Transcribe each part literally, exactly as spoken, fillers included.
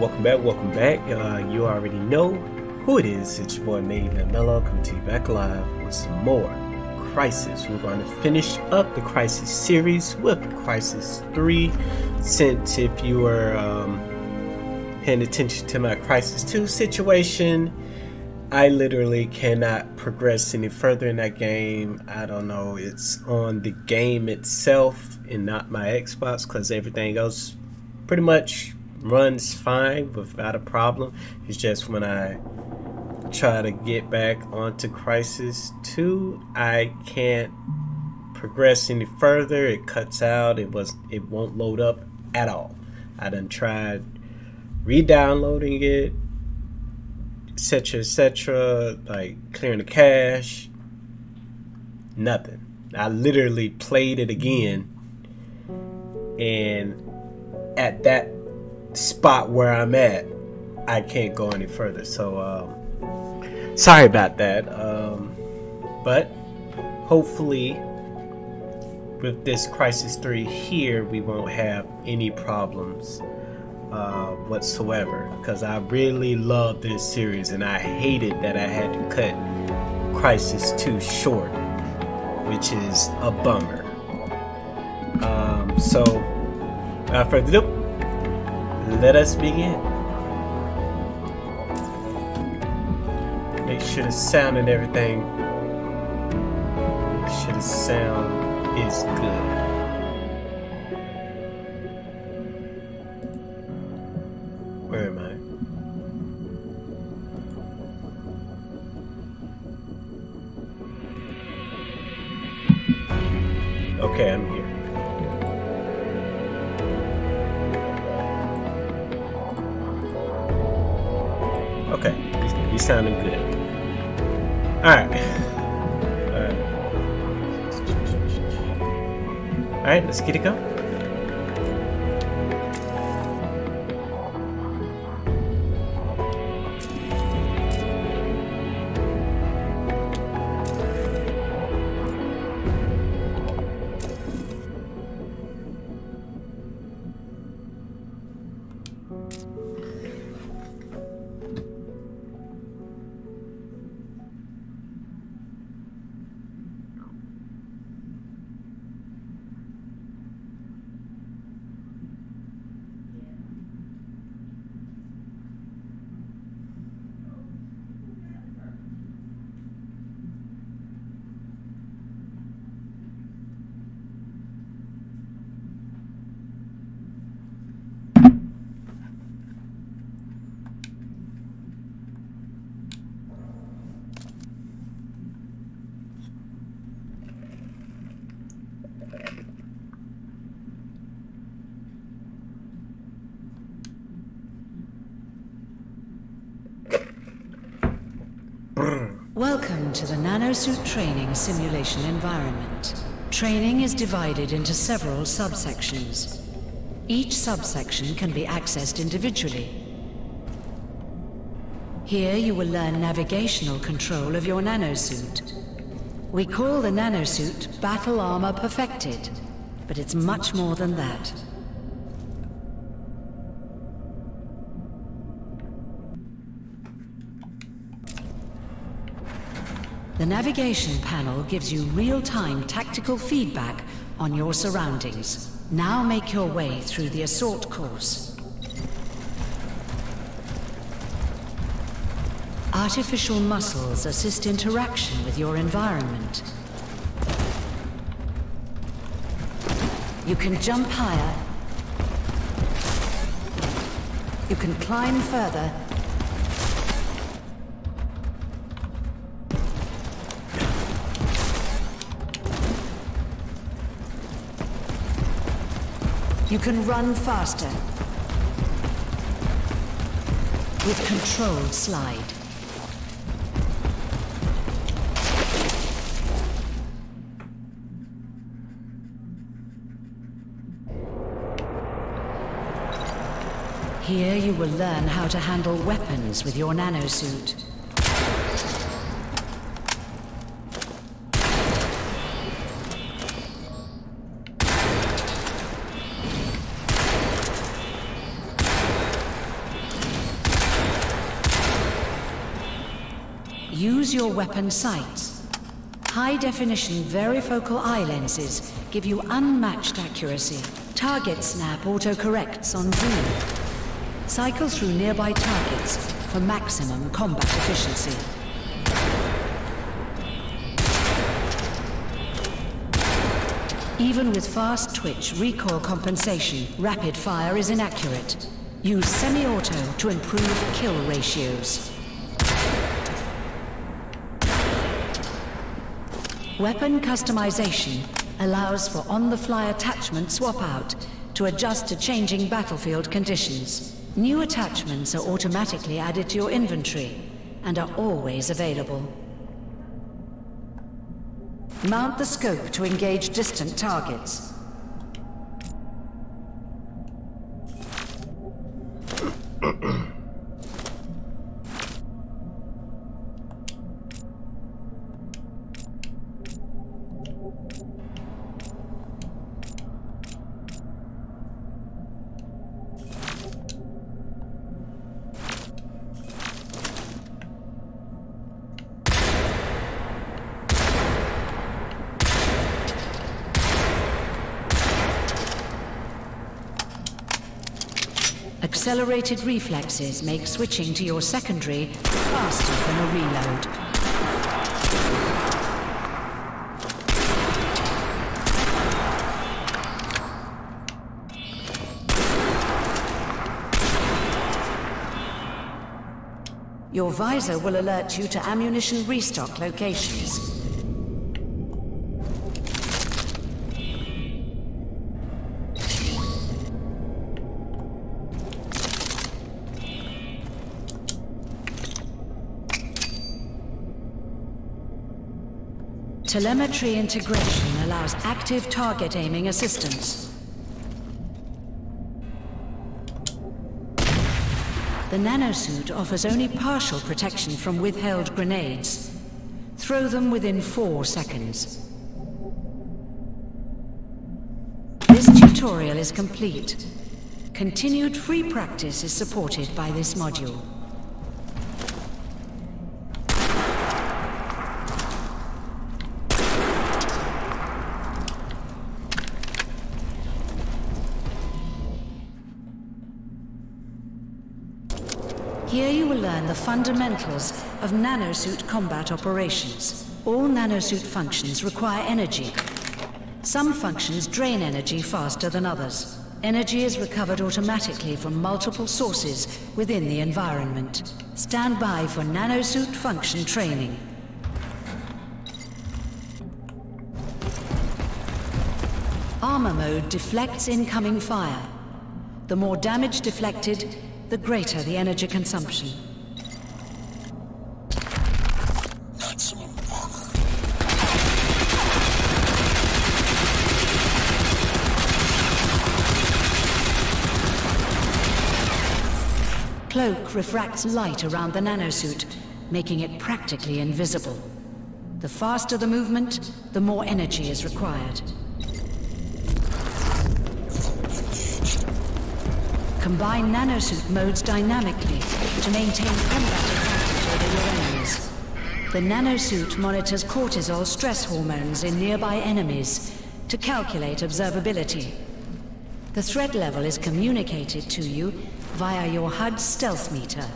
welcome back, welcome back. Uh, you already know who it is. It's your boy Maven Mello coming to you back live with some more Crysis. We're going to finish up the Crysis series with Crysis three. Since if you were um, paying attention to my Crysis two situation, I literally cannot progress any further in that game. I don't know, it's on the game itself and not my Xbox, because everything else pretty much runs fine without a problem. It's just when I try to get back onto Crysis two, I can't progress any further. It cuts out. It was it won't load up at all. I done tried re-downloading it, etc, etc, like clearing the cache. Nothing. I literally played it again, and at that spot where I'm at, I can't go any further. So um, sorry about that. Um, but hopefully with this Crysis three here, we won't have any problems uh, whatsoever, because I really love this series and I hated that I had to cut Crysis two short, which is a bummer. Um, so without further ado, let us begin. Make sure the sound and everything, make sure the sound is good. Where am I? Okay, I'm here. Okay, he's, he's sounding good. Alright. Alright. Alright, let's get it going. Welcome to the Nanosuit Training Simulation Environment. Training is divided into several subsections. Each subsection can be accessed individually. Here you will learn navigational control of your nanosuit. We call the nanosuit Battle Armor Perfected, but it's much more than that. The navigation panel gives you real-time tactical feedback on your surroundings. Now make your way through the assault course. Artificial muscles assist interaction with your environment. You can jump higher. You can climb further. You can run faster with controlled slide. Here you will learn how to handle weapons with your nanosuit. Use your weapon sights. High-definition varifocal eye lenses give you unmatched accuracy. Target snap autocorrects on zoom. Cycle through nearby targets for maximum combat efficiency. Even with fast twitch recoil compensation, rapid fire is inaccurate. Use semi-auto to improve kill ratios. Weapon customization allows for on-the-fly attachment swap-out to adjust to changing battlefield conditions. New attachments are automatically added to your inventory and are always available. Mount the scope to engage distant targets. Accelerated reflexes make switching to your secondary faster than a reload. Your visor will alert you to ammunition restock locations. Telemetry integration allows active target aiming assistance. The nanosuit offers only partial protection from withheld grenades. Throw them within four seconds. This tutorial is complete. Continued free practice is supported by this module. Here you will learn the fundamentals of nanosuit combat operations. All nanosuit functions require energy. Some functions drain energy faster than others. Energy is recovered automatically from multiple sources within the environment. Stand by for nanosuit function training. Armor mode deflects incoming fire. The more damage deflected, the greater the energy consumption. Cloak refracts light around the nanosuit, making it practically invisible. The faster the movement, the more energy is required. Combine nanosuit modes dynamically to maintain combat advantage over your enemies. The nanosuit monitors cortisol stress hormones in nearby enemies to calculate observability. The threat level is communicated to you via your H U D stealth meter.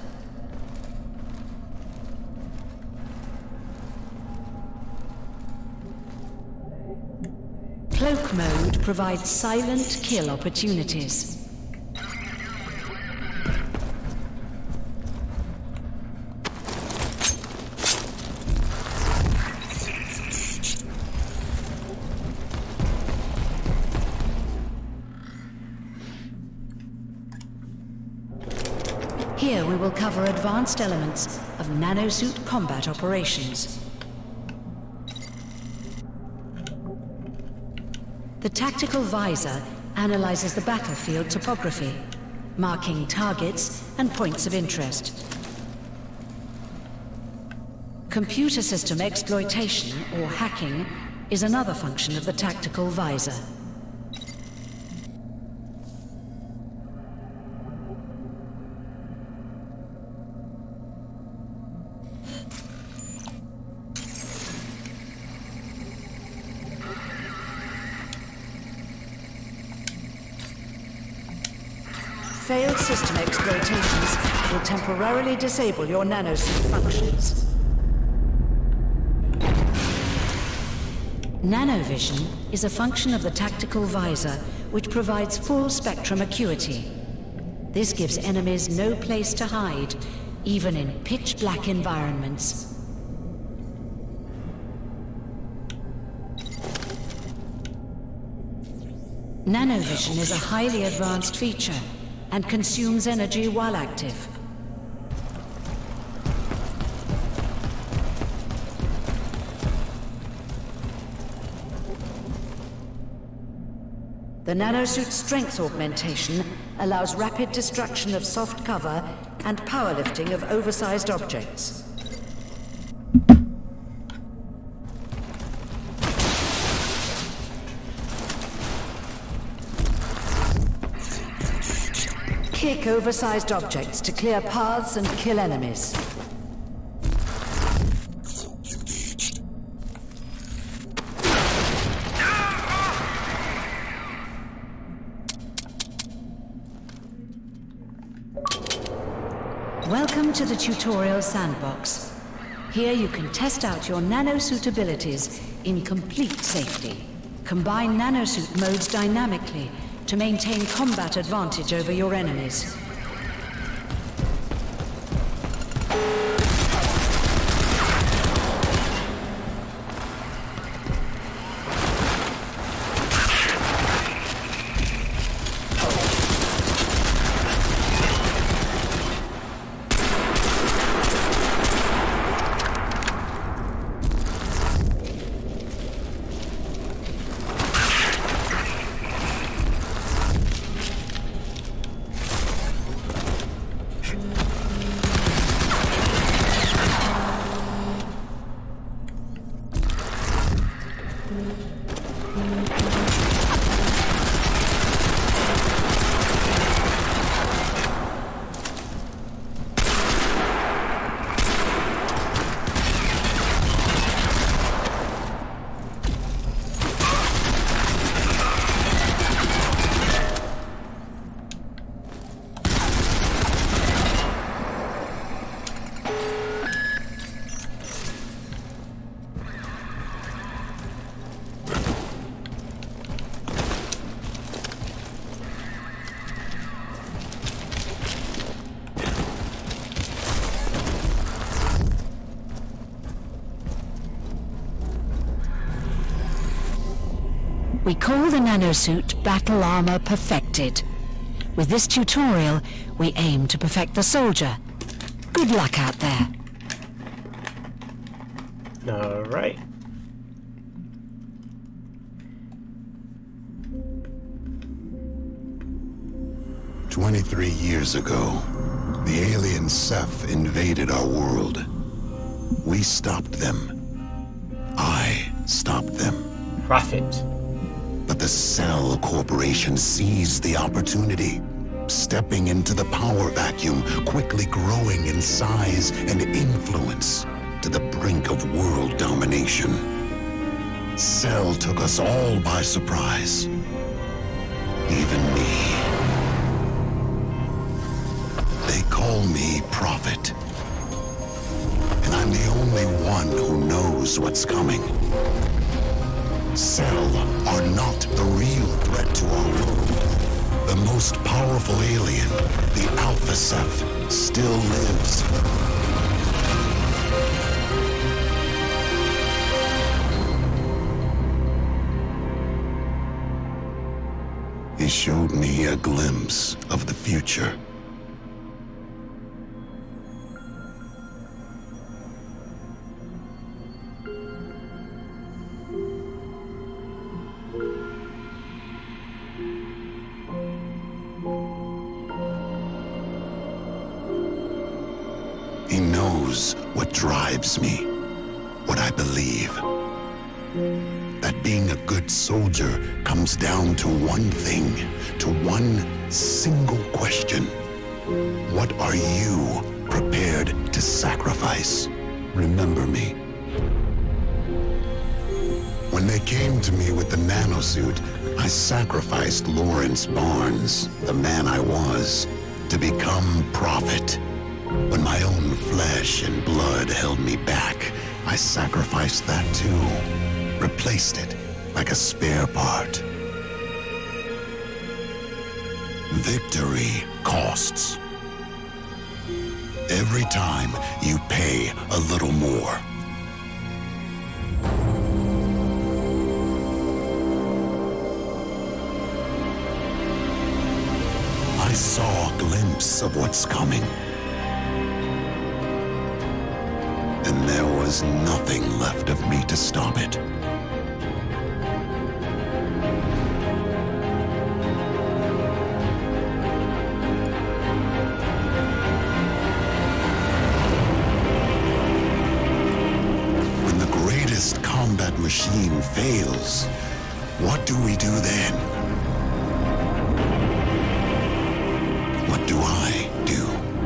Cloak mode provides silent kill opportunities. Here we will cover advanced elements of nanosuit combat operations. The tactical visor analyzes the battlefield topography, marking targets and points of interest. Computer system exploitation, or hacking, is another function of the tactical visor. Failed system exploitations will temporarily disable your nanosuit functions. Nanovision is a function of the tactical visor which provides full spectrum acuity. This gives enemies no place to hide, even in pitch-black environments. Nanovision is a highly advanced feature and consumes energy while active. The nanosuit strength augmentation allows rapid destruction of soft cover and powerlifting of oversized objects. Kick oversized objects to clear paths and kill enemies. Welcome to the tutorial sandbox. Here you can test out your nanosuit abilities in complete safety. Combine nanosuit modes dynamically to maintain combat advantage over your enemies. We call the nanosuit Battle Armor Perfected. With this tutorial, we aim to perfect the soldier. Good luck out there. All right. Twenty-three years ago, the alien Ceph invaded our world. We stopped them. I stopped them. Prophet. But the Cell Corporation seized the opportunity, stepping into the power vacuum, quickly growing in size and influence to the brink of world domination. Cell took us all by surprise. Even me. They call me Prophet. And I'm the only one who knows what's coming. Cell are not the real threat to our world. The most powerful alien, the Alpha Ceph, still lives. He showed me a glimpse of the future. He knows what drives me, what I believe. That being a good soldier comes down to one thing, to one single question. What are you prepared to sacrifice? Remember me. When they came to me with the nanosuit, I sacrificed Lawrence Barnes, the man I was. to become prophet. When my own flesh and blood held me back, I sacrificed that too, replaced it like a spare part. Victory costs. Every time you pay a little more. I saw a glimpse of what's coming. And there was nothing left of me to stop it. When the greatest combat machine fails, what do we do then? What do I do?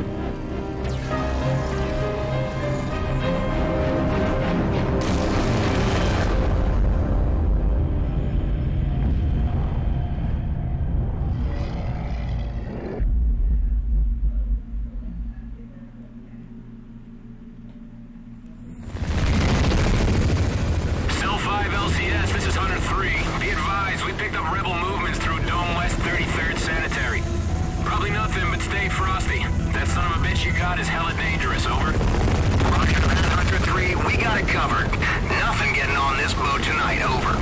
Cell five L C S, this is Hunter three. Be advised, we picked up rebel movements through Dome West thirty-third Sanitary. Probably nothing, but stay frosty. That son of a bitch you got is hella dangerous, over. Roger that, Hunter three. We got it covered. Nothing getting on this boat tonight, over.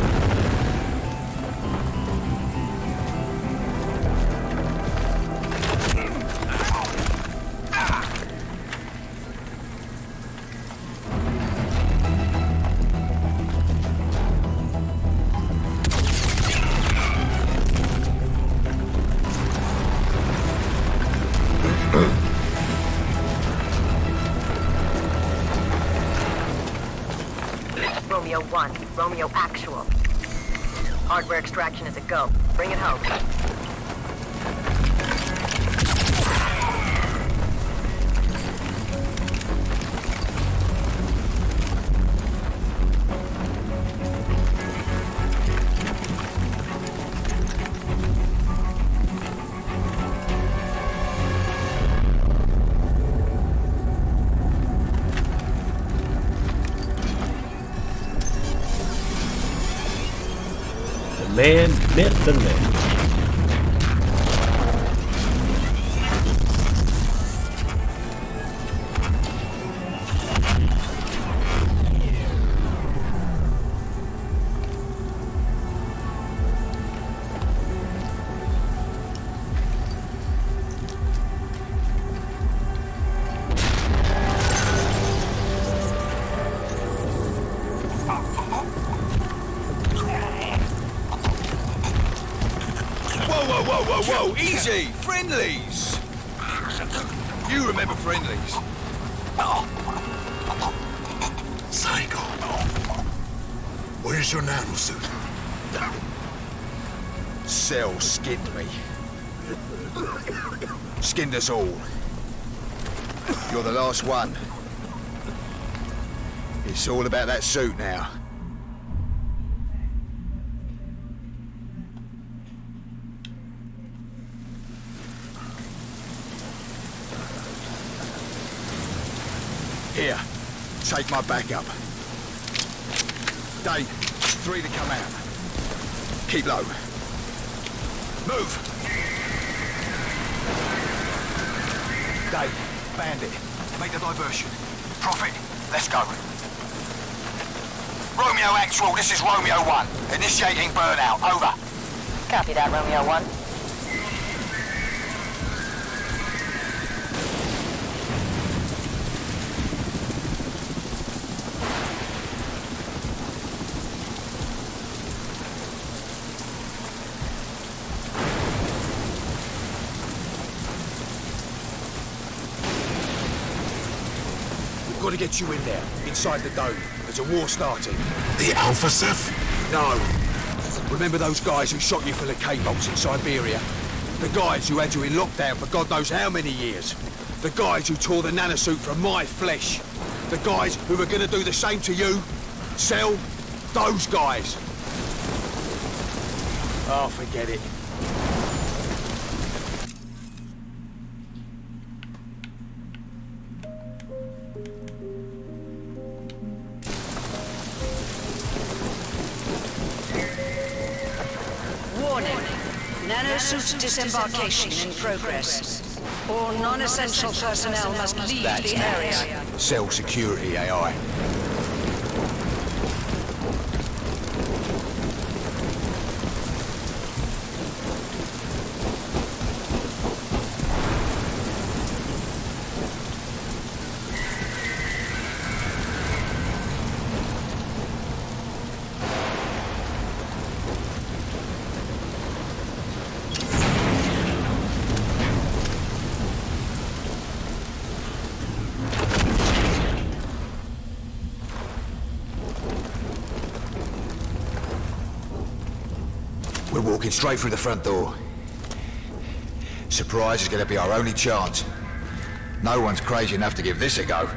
Romeo one, Romeo Actual. Hardware extraction is a go. Bring it home. Man met the man. Whoa, whoa, whoa, whoa, easy! Friendlies! You remember friendlies? Psycho. Where's your nanosuit? Cell skinned me. Skinned us all. You're the last one. It's all about that suit now. Here, take my backup. Dave, three to come out. Keep low. Move! Dave, Bandit, make the diversion. Prophet, let's go. Romeo Actual, this is Romeo one. Initiating burnout, over. Copy that, Romeo one. Got to get you in there, inside the dome. There's a war starting. The Alpha Ceph? No. Remember those guys who shot you for the K-bolts in Siberia? The guys who had you in lockdown for God knows how many years? The guys who tore the nanosuit from my flesh? The guys who were going to do the same to you? Cell? Those guys. Oh, forget it. Nanosuit disembarkation in progress. All non-essential personnel must leave That's the area. Cell security A I. We're walking straight through the front door. Surprise is going to be our only chance. No one's crazy enough to give this a go.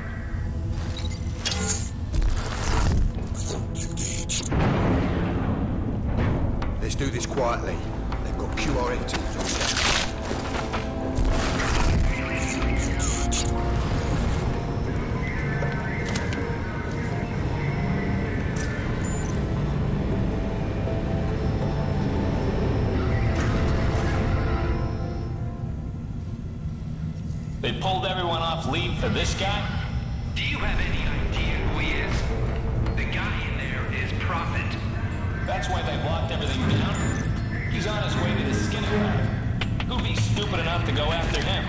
Let's do this quietly. They've got Q R F tools on set. They pulled everyone off lead for this guy? Do you have any idea who he is? The guy in there is Prophet. That's why they locked everything down? He's on his way to the Skinner Yard. Who'd be stupid enough to go after him?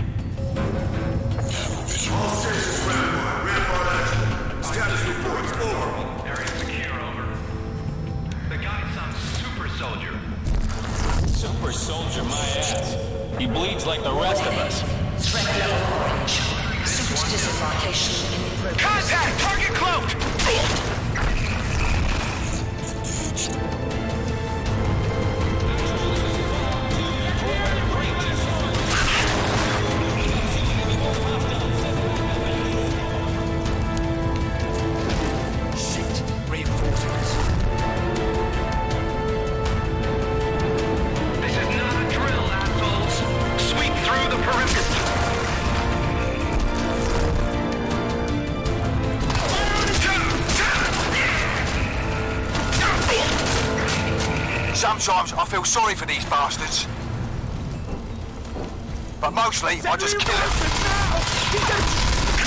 All stations, Rampart. Rampart action. Status reports, over. Area secure, over. The guy's some super soldier. Super soldier, my ass. He bleeds like the rest of us. Threat level orange. Suit disembarkation in progress. Contact! Target cloaked! Sometimes I feel sorry for these bastards. But mostly, I just kill them.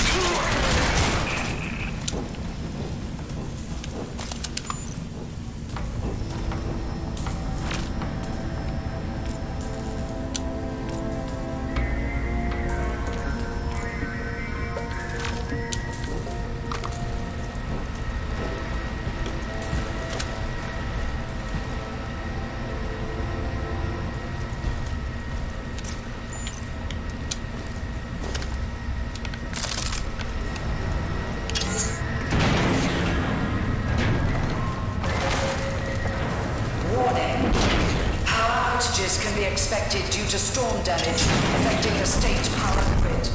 Can be expected due to storm damage affecting the state power grid.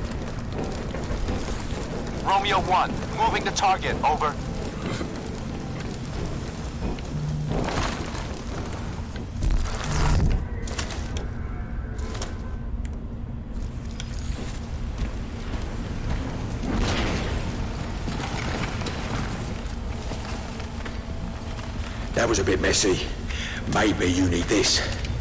Romeo one, moving the target, over. That was a bit messy. Maybe you need this.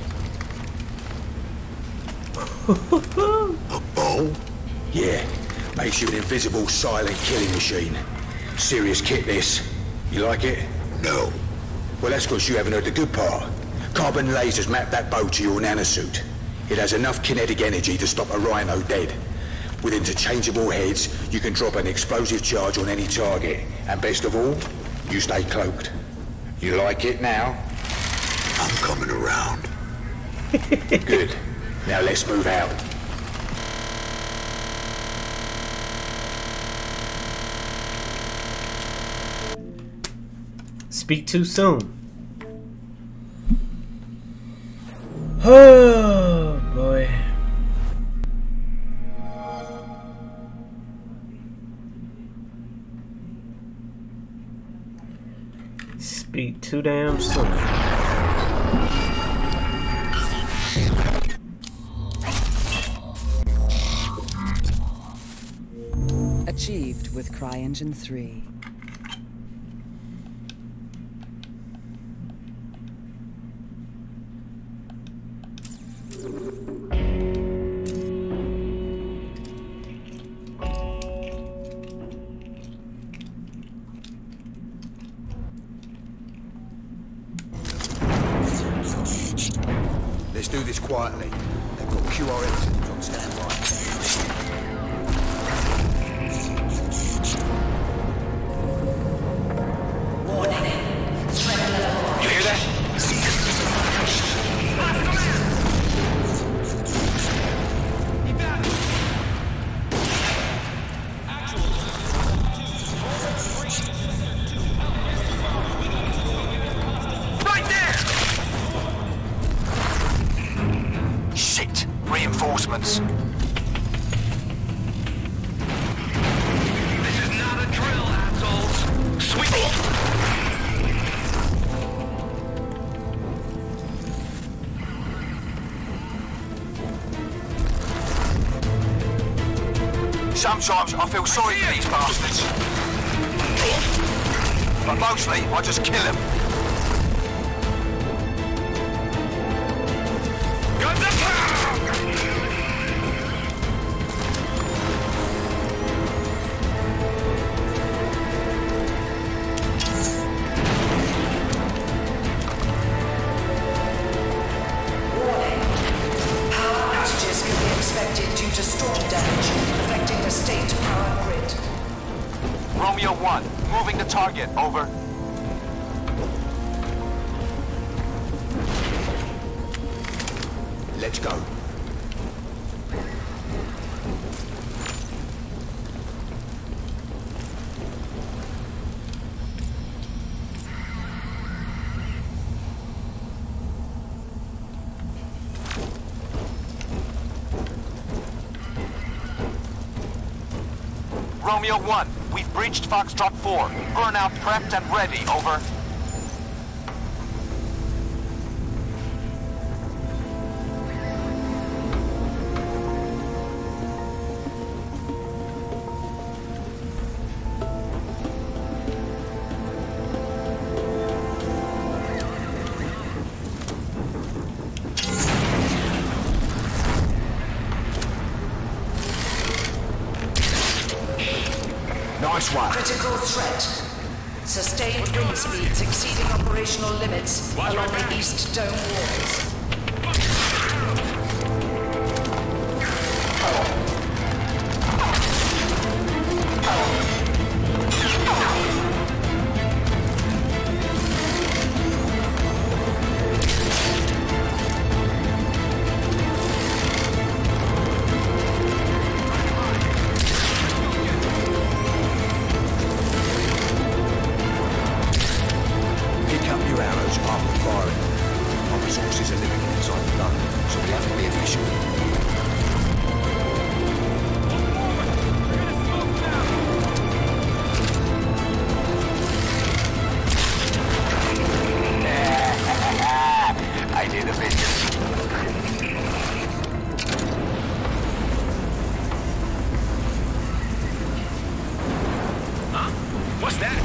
A bow? Yeah, makes you an invisible, silent killing machine. Serious kit, this. You like it? No. Well, that's because you haven't heard the good part. Carbon lasers map that bow to your nanosuit. It has enough kinetic energy to stop a rhino dead. With interchangeable heads, you can drop an explosive charge on any target. And best of all, you stay cloaked. You like it now? I'm coming around. Good. Now let's move out. Speak too soon. Oh boy. Speak too damn soon. Achieved with CryEngine three. do this quietly. They've got Q R M teams on standby. You hear that? Right there! Shit! Reinforcements. This is not a drill, assholes. Sweep it! Sometimes I feel sorry for these bastards. But mostly, I just kill them. Guns up! Warning. Power outages can be expected due to storm damage affecting the state power grid. Romeo one, moving the target, over. Let's go. Romeo one, we've breached Foxtrot four. Burnout prepped and ready, over. Nice one. Critical threat. Sustained wind speeds exceeding operational limits along the east dome walls. Pick up your arrows after firing. Our resources are limited inside the gun, so we have to be efficient. I did a bit. Huh? What's that?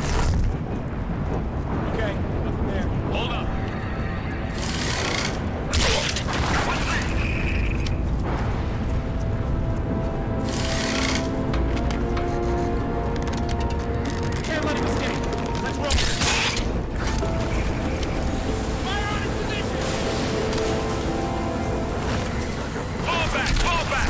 Okay, nothing there. Hold up. Can't let him escape. Let's roll. Fire on his position. Fall back, fall back.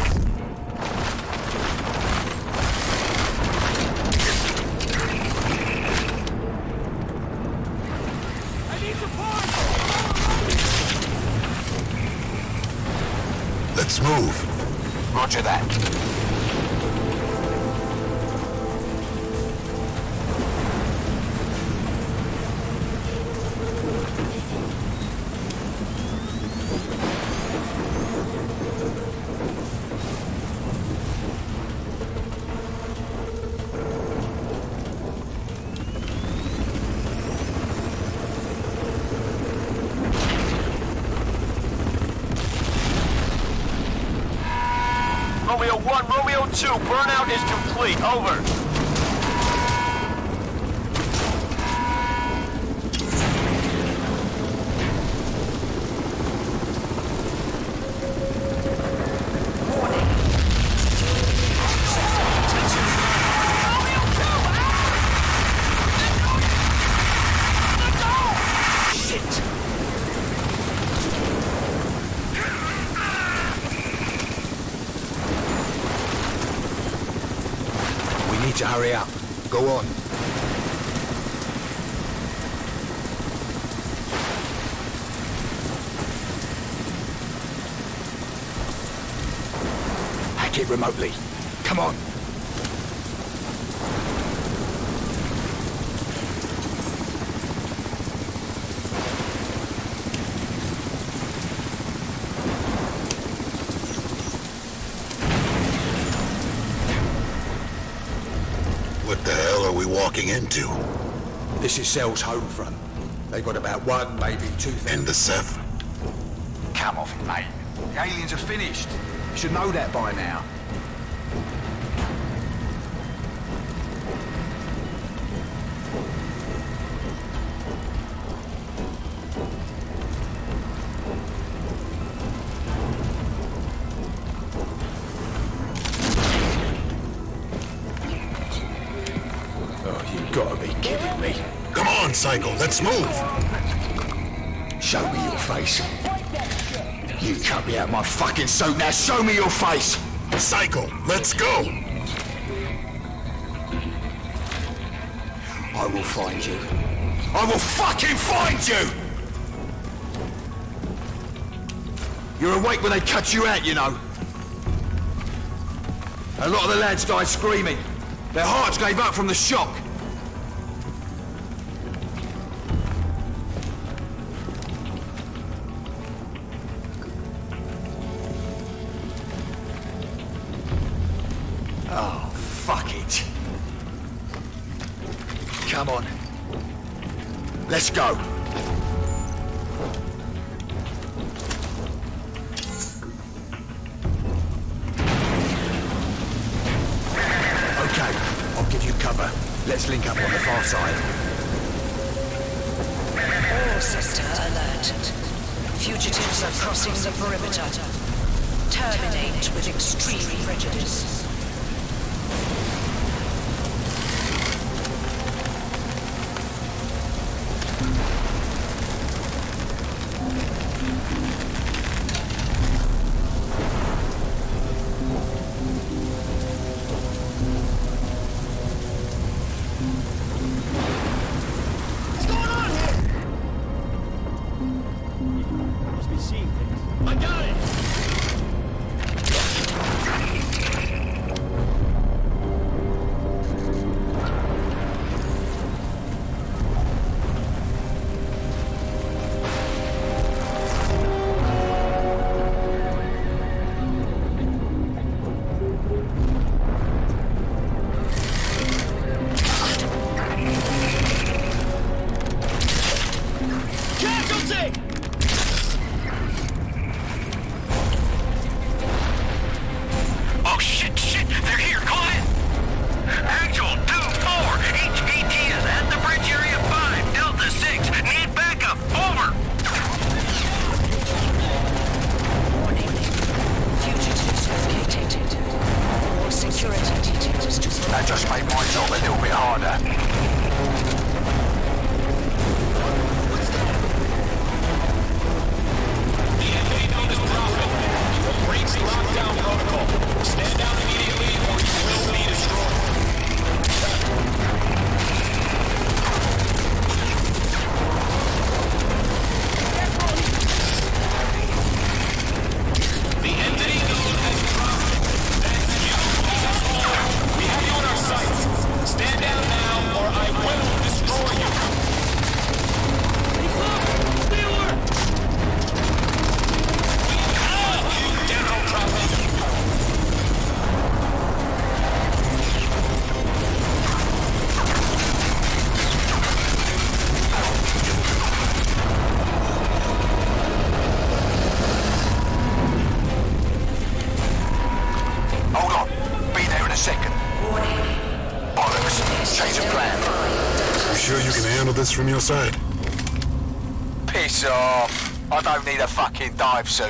I need support. Let's move. Roger that. Romeo one, Romeo two, burnout is complete, over. need to hurry up. Go on. Hack it remotely. Come on. What the hell are we walking into? This is Cell's home front. They've got about one, maybe two thousand. And the Ceph? Come off it, mate. The aliens are finished. You should know that by now. Oh, you've got to be kidding me. Come on, Psycho, let's move! Show me your face. You cut me out of my fucking suit, now show me your face! Psycho, let's go! I will find you. I will fucking find you! You're awake when they cut you out, you know. A lot of the lads died screaming. Their hearts gave up from the shock. Oh, fuck it. Come on. Let's go. Okay, I'll give you cover. Let's link up on the far side. All sector alert. Fugitives are crossing the perimeter. Terminate with extreme prejudice. That just made my job a little bit harder. The enemy known as Prophet. You will breach the lockdown protocol. Stand down immediately or you will be destroyed. The entity known as Prophet. That's you. We have you in our sights. Stand down now or I will destroy you. General Prophet. Hold on. Be there in a second. Bollocks. Change of plan. You sure you can handle this from your side? Piss off. I don't need a fucking dive suit.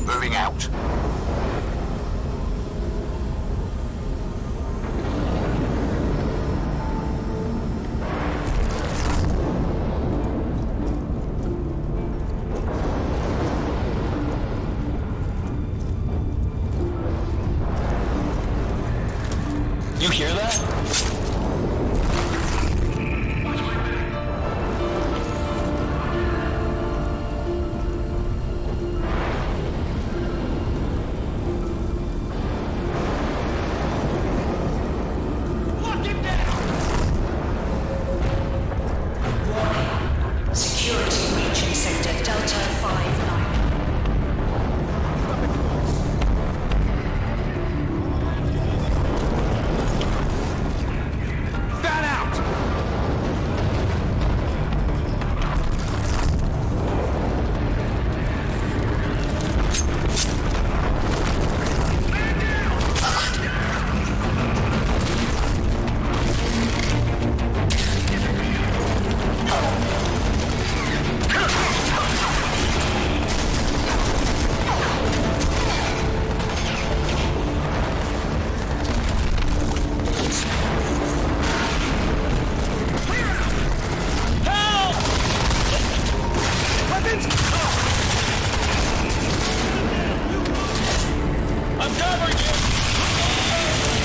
Moving out. You hear that? Security reaching sector Delta five nine. Fan out! I'm covering you!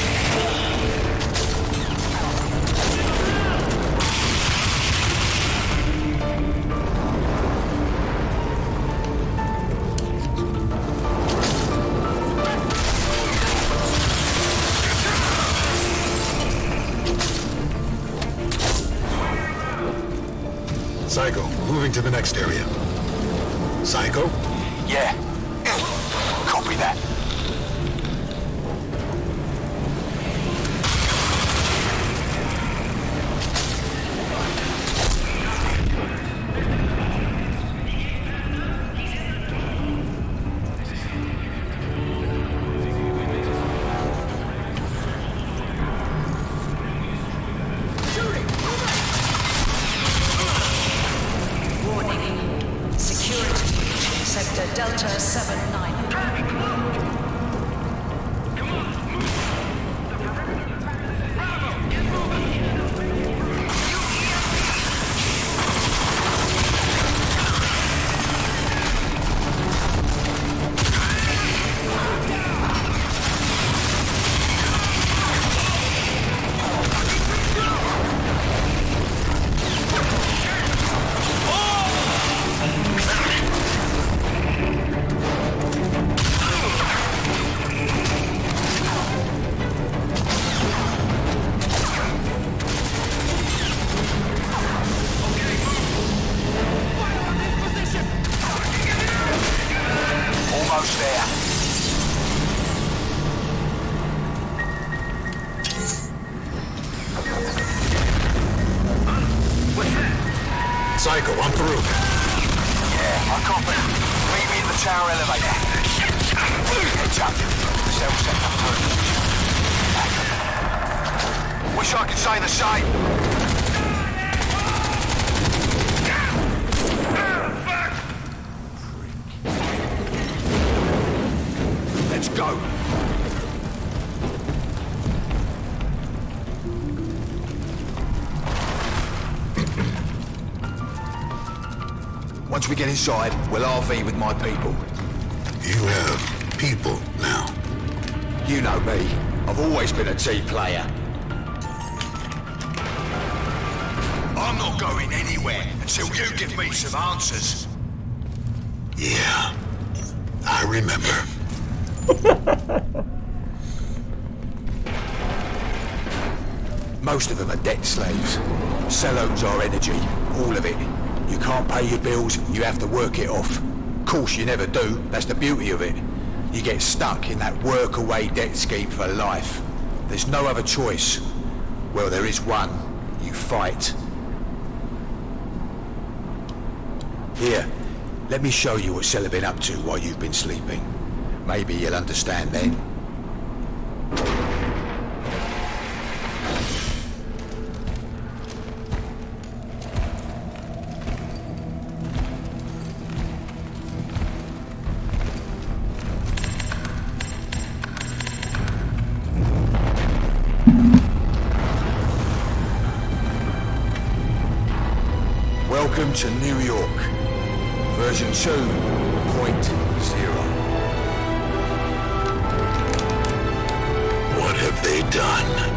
Psycho, moving to the next area. Psycho? Yeah. Copy that. Warning. Security reaching sector Delta seven nine. Almost there. Psycho, I'm through. Yeah, I copy. Meet me in the tower elevator. Heads up. Cell set up first. Wish I could say the same. Let's go. Once we get inside, we'll R V with my people. You have people now. You know me. I've always been a team player. I'm not going anywhere until you give me some answers. Yeah, I remember. Most of them are debt slaves. Cell owns our energy, all of it. You can't pay your bills, you have to work it off. Of course you never do, that's the beauty of it. You get stuck in that work-away debt scheme for life. There's no other choice. Well, there is one. You fight. Here, let me show you what Cell have been up to while you've been sleeping. Maybe you'll understand then. to New York. Version two point zero. What have they done?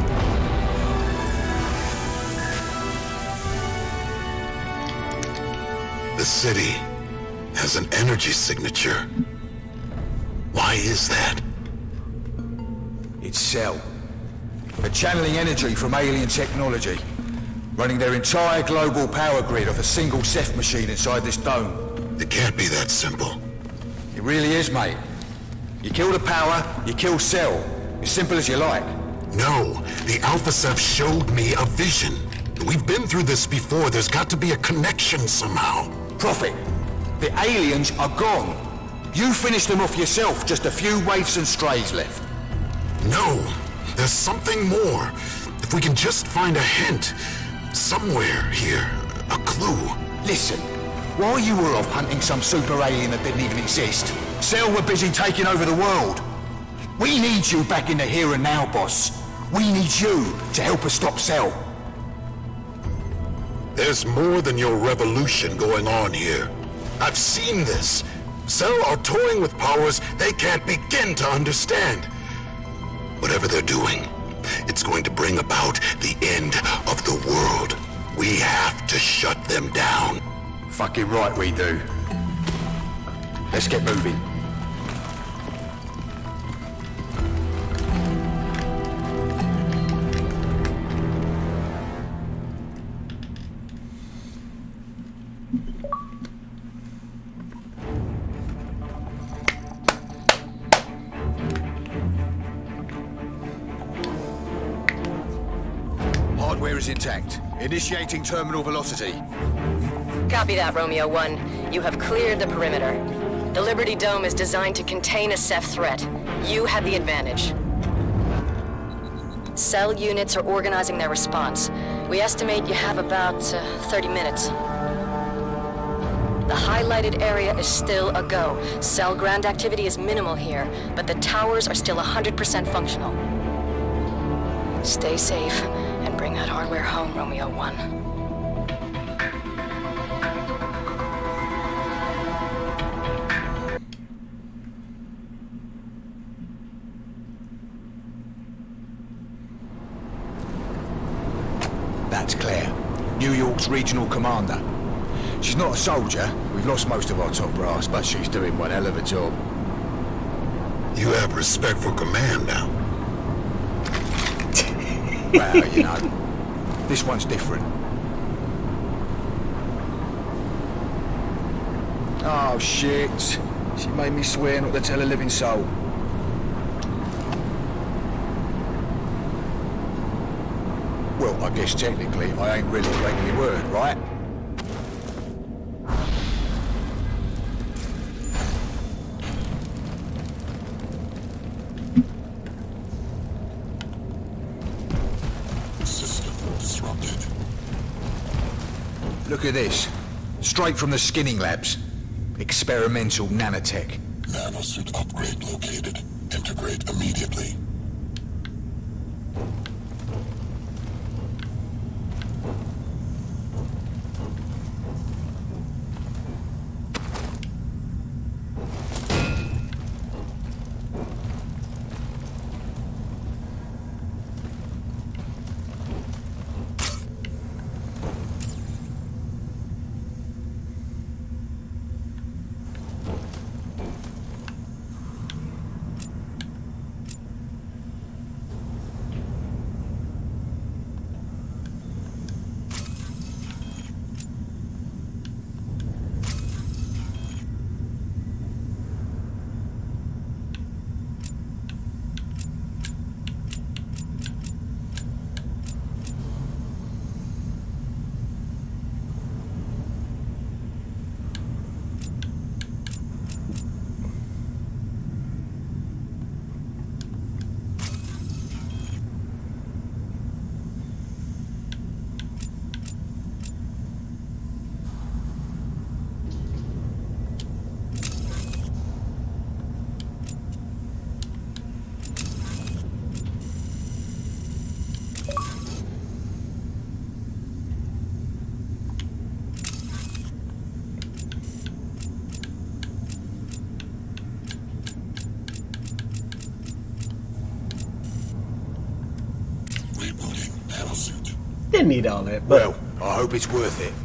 The city has an energy signature. Why is that? It's Cell. They're channeling energy from alien technology, running their entire global power grid off a single Ceph machine inside this dome. It can't be that simple. It really is, mate. You kill the power, you kill Cell. As simple as you like. No, the Alpha Ceph showed me a vision. We've been through this before. There's got to be a connection somehow. Prophet, the aliens are gone. You finished them off yourself, just a few waifs and strays left. No, there's something more. If we can just find a hint, somewhere here, a clue. Listen, while you were off hunting some super alien that didn't even exist, Cell were busy taking over the world. We need you back in the here and now, boss. We need you to help us stop Cell. There's more than your revolution going on here. I've seen this. Cell are toying with powers they can't begin to understand. Whatever they're doing, it's going to bring about the end of the world. We have to shut them down. Fucking right we do. Let's get moving. Hardware is intact. Initiating terminal velocity. Copy that, Romeo one. You have cleared the perimeter. The Liberty Dome is designed to contain a Ceph threat. You have the advantage. Cell units are organizing their response. We estimate you have about uh, thirty minutes. The highlighted area is still a go. Cell ground activity is minimal here, but the towers are still one hundred percent functional. Stay safe and bring that hardware home, Romeo one. That's Claire, New York's regional commander. She's not a soldier. We've lost most of our top brass, but she's doing one hell of a job. You have respect for command now. Well, you know, this one's different. Oh, shit. She made me swear not to tell a living soul. Well, I guess technically I ain't really breaking my word, right? Look at this. Straight from the skinning labs. Experimental nanotech. Nanosuit upgrade located. Integrate immediately. Didn't need all that, but... Well, I hope it's worth it.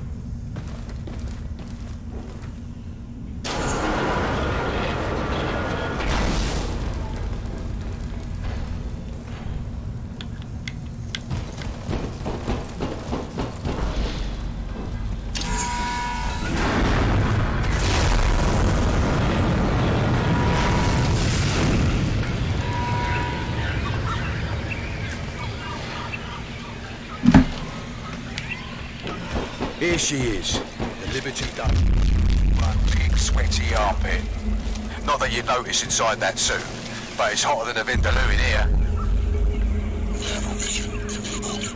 Here she is, the Liberty Duck. One big sweaty armpit. Not that you'd notice inside that suit, but it's hotter than a Vindaloo in here. Nanovision enabled.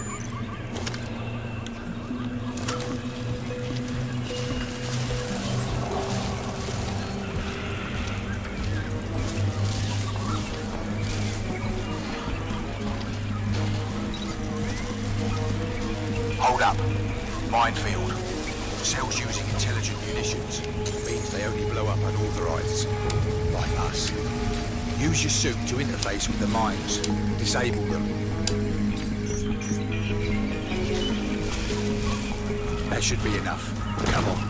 Hold up. Minefield. Cells using intelligent munitions. Means they only blow up unauthorized. Like us. Use your suit to interface with the mines. Disable them. That should be enough. Come on.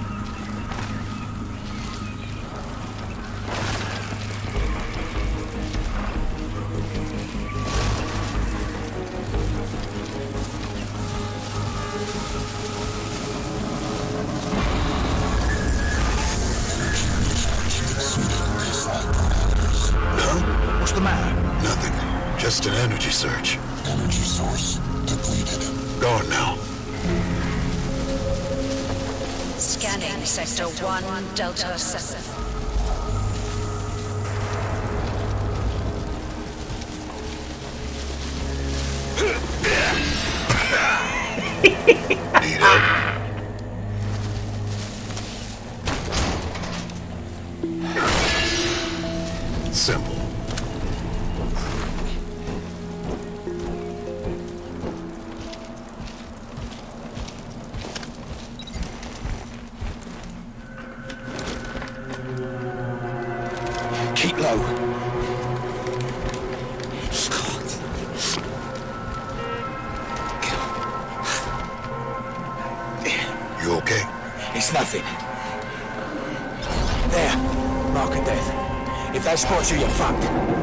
What's the matter? Nothing. Just an energy surge. Energy source depleted. Gone now. Scanning Sector one, Delta seven. Need help? Simple. Keep low. You okay? It's nothing. There. Mark of death. If that spots you, you're fucked.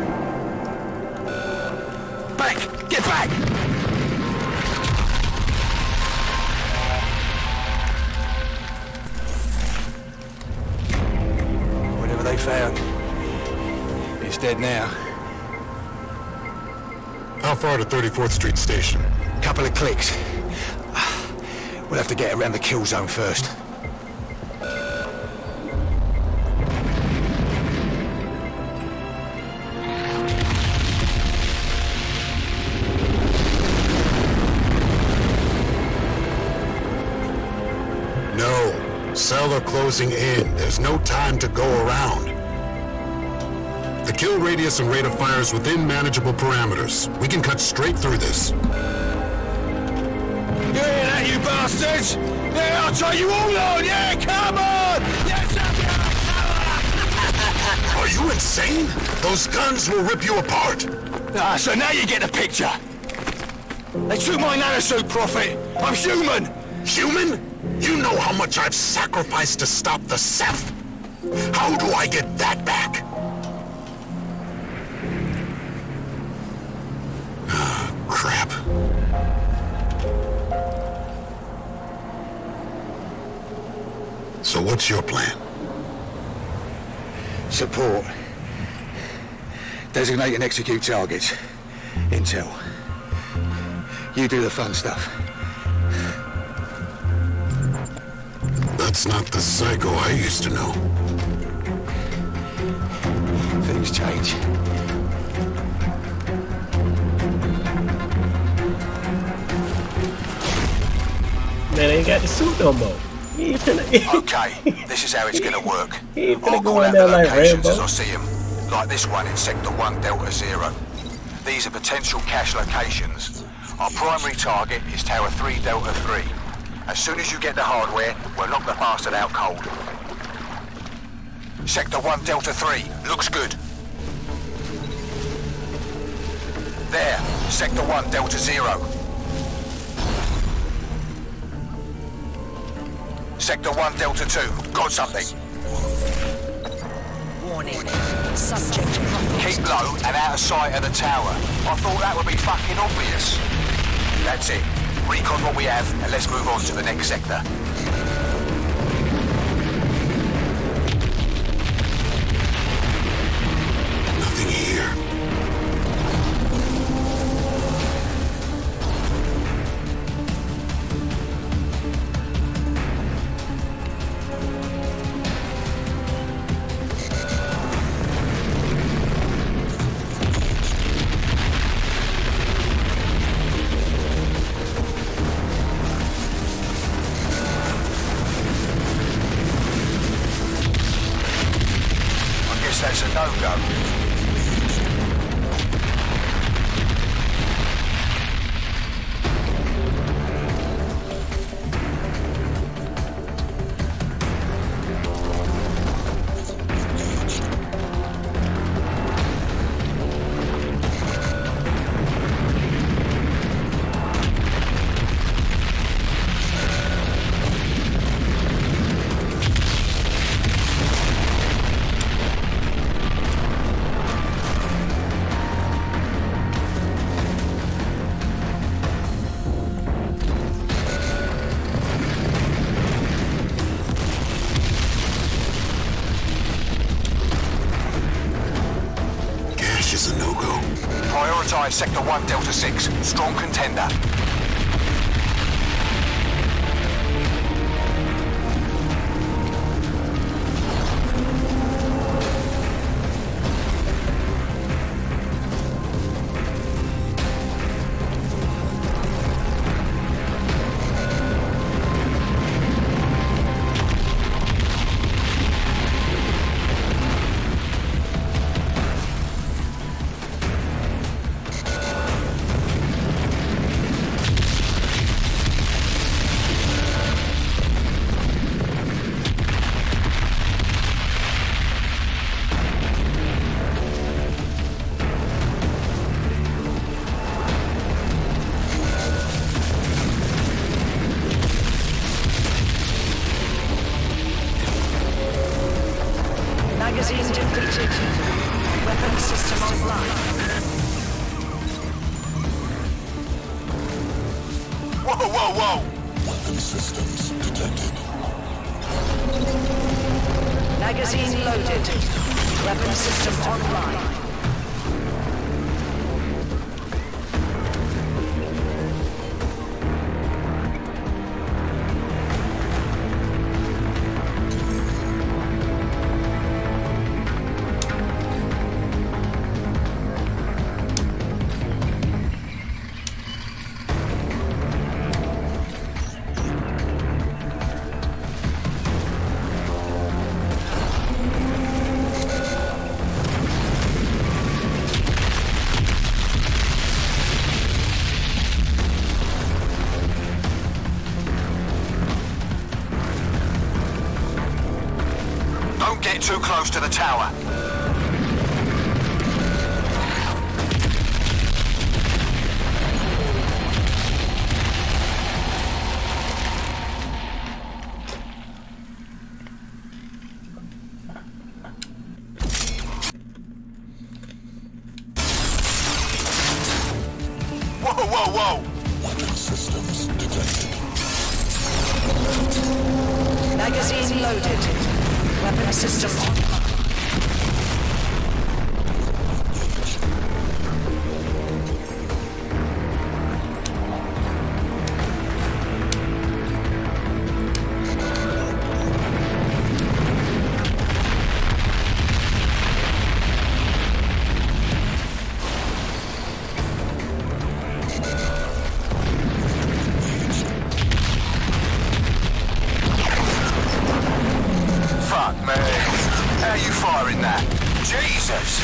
Back! Get back! Whatever they found, it's dead now. How far to thirty-fourth Street Station? Couple of clicks. We'll have to get around the kill zone first. No. Cell are closing in. There's no time to go around. The kill radius and rate of fire is within manageable parameters. We can cut straight through this. You hear that, you bastards? Yeah, I'll try you all on! Yeah, come on! Yes, Are you insane? Those guns will rip you apart. Ah, so now you get the picture. They took my nanosuit, Prophet. I'm human. Human? You know how much I've sacrificed to stop the Ceph. How do I get that back? Ah, crap. So what's your plan? Support. Designate and execute targets. Intel. You do the fun stuff. That's not the Psycho I used to know. Things change. Man, ain't got the suit no more. He ain't finna, Okay, this is how it's gonna work. He ain't I'll finna go call in out there the like locations Rambo. as I see them. Like this one in Sector one Delta Zero. These are potential cache locations. Our primary target is Tower three Delta three. As soon as you get the hardware, we'll knock the bastard out cold. Sector one Delta three, looks good. There, Sector one Delta Zero. Sector one, Delta two. Got something. Warning. Subject profit. Keep low and out of sight of the tower. I thought that would be fucking obvious. That's it. Recon what we have, and let's move on to the next sector. Nothing here. That's a no-go. Is a no-go. Prioritize Sector one, Delta six. Strong contender. Magazine depleted. Weapon system online. Whoa, whoa, whoa! Weapon systems detected. Magazine loaded. Weapon system online. Don't get too close to the tower. Whoa, whoa, whoa! Weapon systems detected. Magazine loaded. Weapon system online. Fuck me. How are you firing that? Jesus!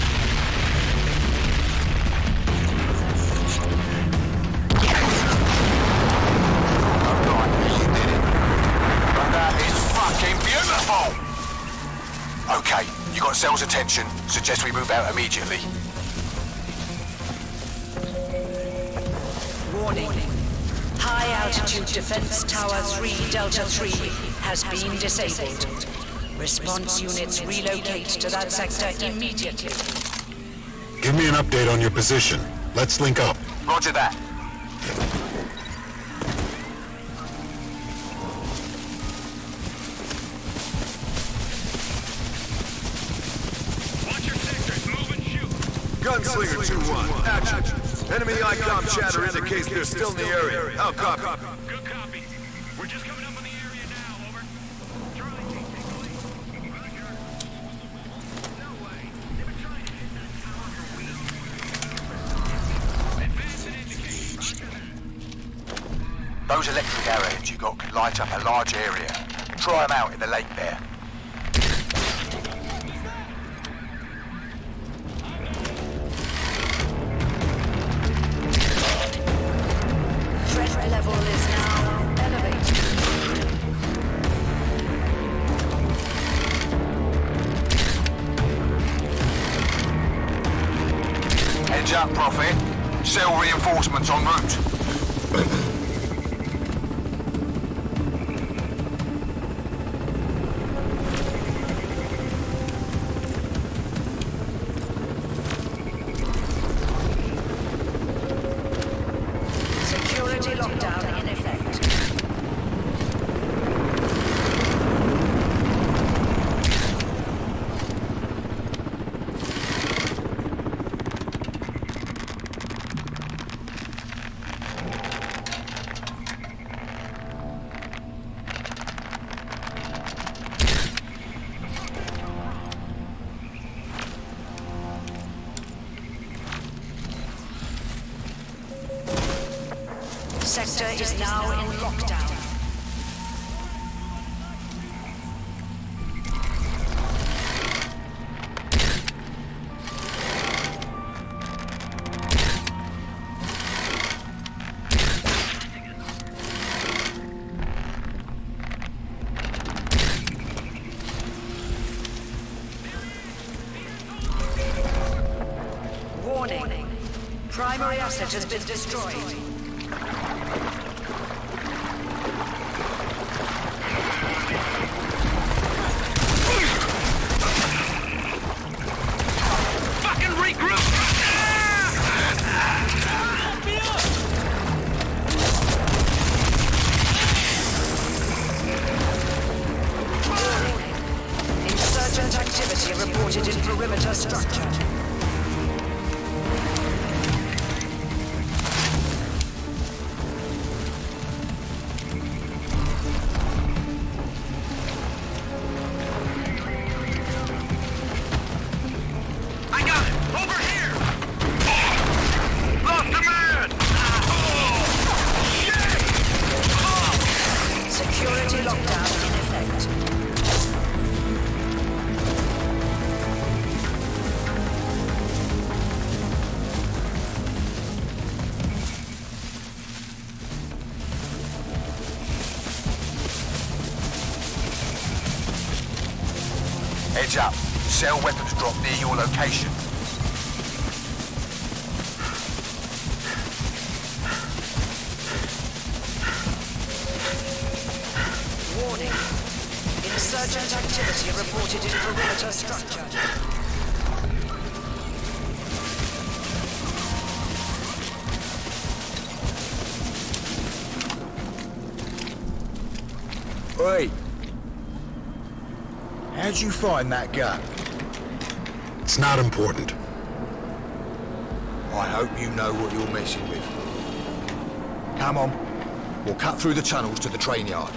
Alright, you did it. But that is fucking beautiful! Okay, you got Cell's attention. Suggest we move out immediately. Warning. High-altitude defense tower three Delta three has been disabled. Response units relocate to that sector immediately. Give me an update on your position. Let's link up. Roger that. Watch your sectors, move and shoot. Gunslinger two one, action. Enemy I COM chatter indicates they're still in the area. I'll copy. Good copy. We're just coming up on the area now, over. Charlie, take the lead. Roger. No way. They've been trying to hit that tower for weeks. Advance and indicate. Roger that. Those electric arrowheads you got can light up a large area. Try them out in the lake there. Threat level is now elevated. Heads up, Prophet. Cell reinforcements en route. Security lockdown in effect. Sector is now in lockdown. Warning. Primary asset has been destroyed. Fucking regroup! Insurgent activity reported in perimeter structure. I got it! Over here! Lost a man! Oh, shit! Security lockdown in effect. Heads up. Cell weapons drop near your location. Warning. Insurgent activity reported in perimeter structure. Oi! How'd you find that gun? It's not important. I hope you know what you're messing with. Come on. We'll cut through the tunnels to the train yard.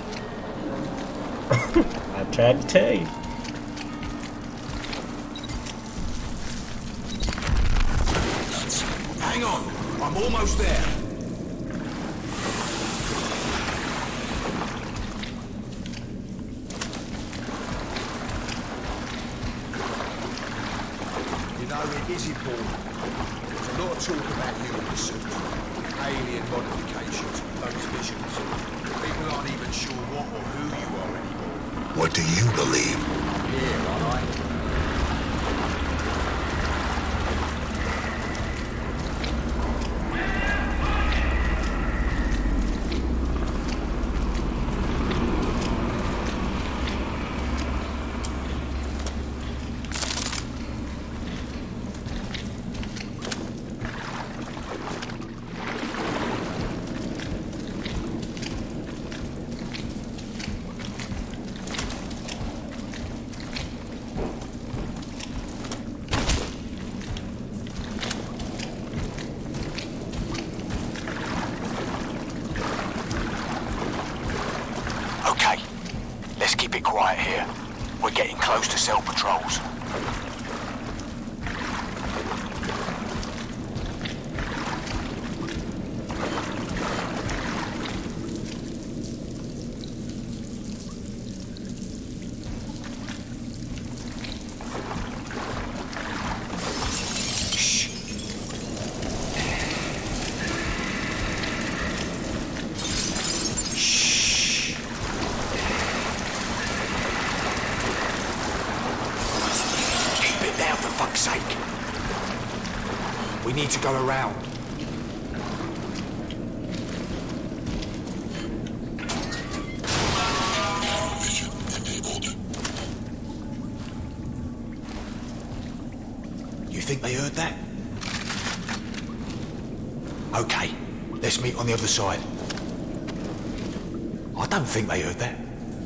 I tried to tell you. Hang on. I'm almost there. You know, it is important. There's a lot of talk about you in the suit. Alien modifications, those visions. People aren't even sure what or who you are anymore. What do you believe? Here, aren't I? getting close to cell patrols. We need to go around. You think they heard that? Okay, let's meet on the other side. I don't think they heard that.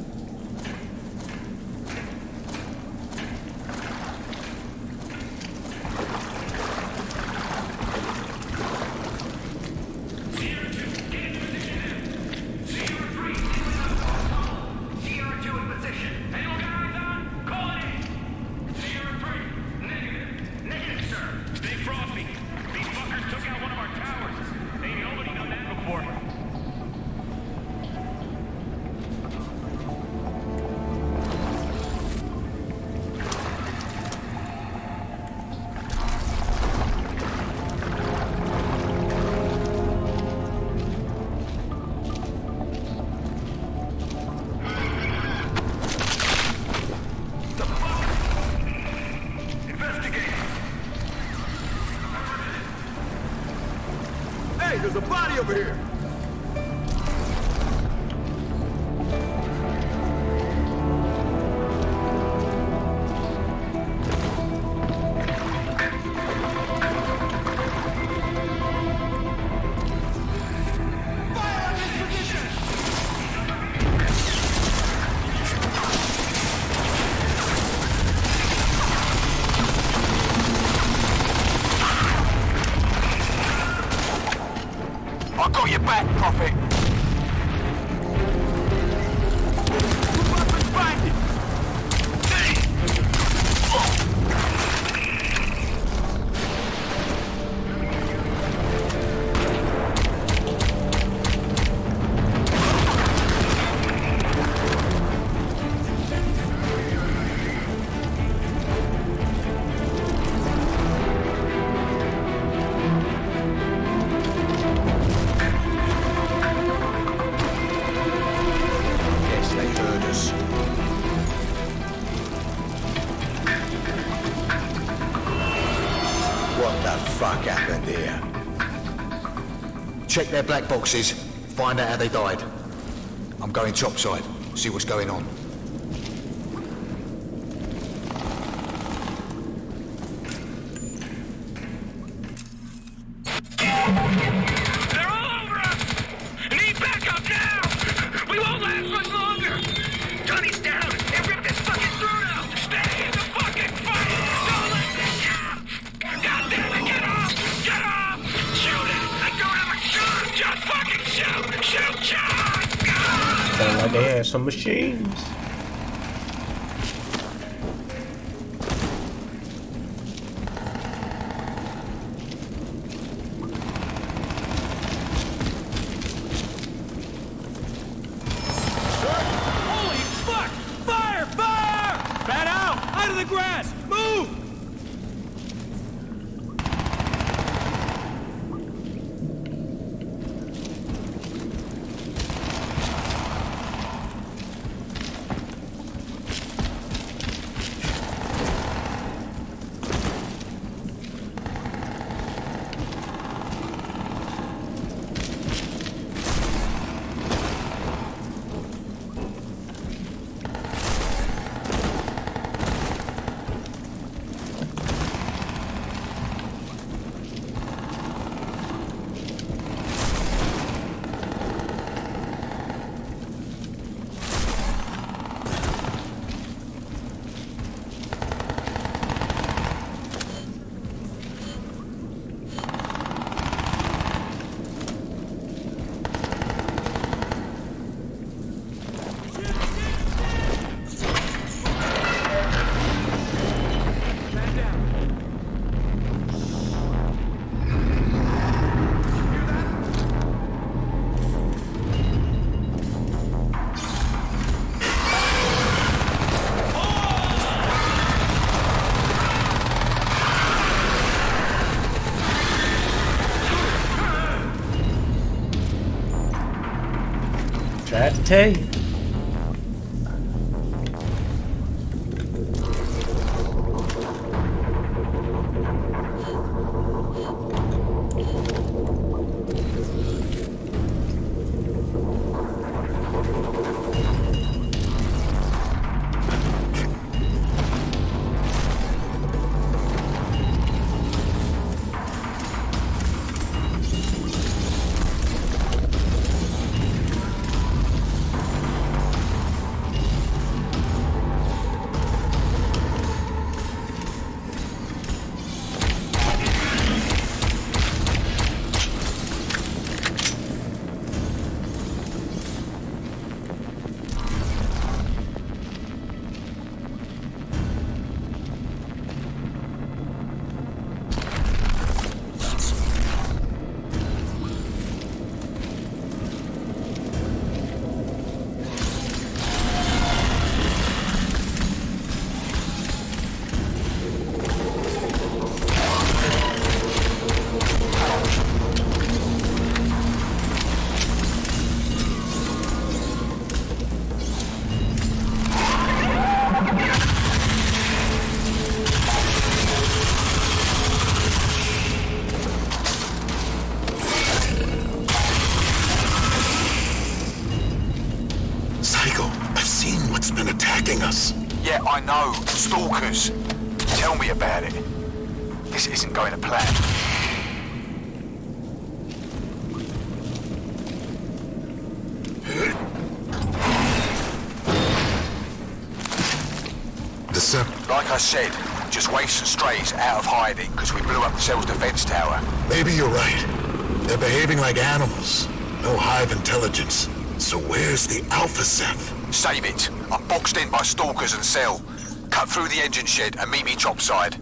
There's a body over here! I got your back, Prophet. What the fuck happened here? Check their black boxes, find out how they died. I'm going topside, see what's going on. They're all over us! Need backup now! We won't last much longer! Johnny's down! They ripped his fucking throat out! Stay in the fucking fight! Don't let this out! God damn it, get off! Get off! Shoot it! I don't have a gun! Just fucking shoot! Shoot, John! Sound like they had some machines. Holy fuck! Fire! Fire! Bat out! Out of the grass! Move! tell you. Yeah, I know. Stalkers. Tell me about it. This isn't going to plan. Decept- Like I said, just waifs and strays out of hiding because we blew up the cell's defense tower. Maybe you're right. They're behaving like animals. No hive intelligence. So where's the Alpha Ceph? Save it. I'm boxed in by stalkers and cell. Cut through the engine shed and meet me topside.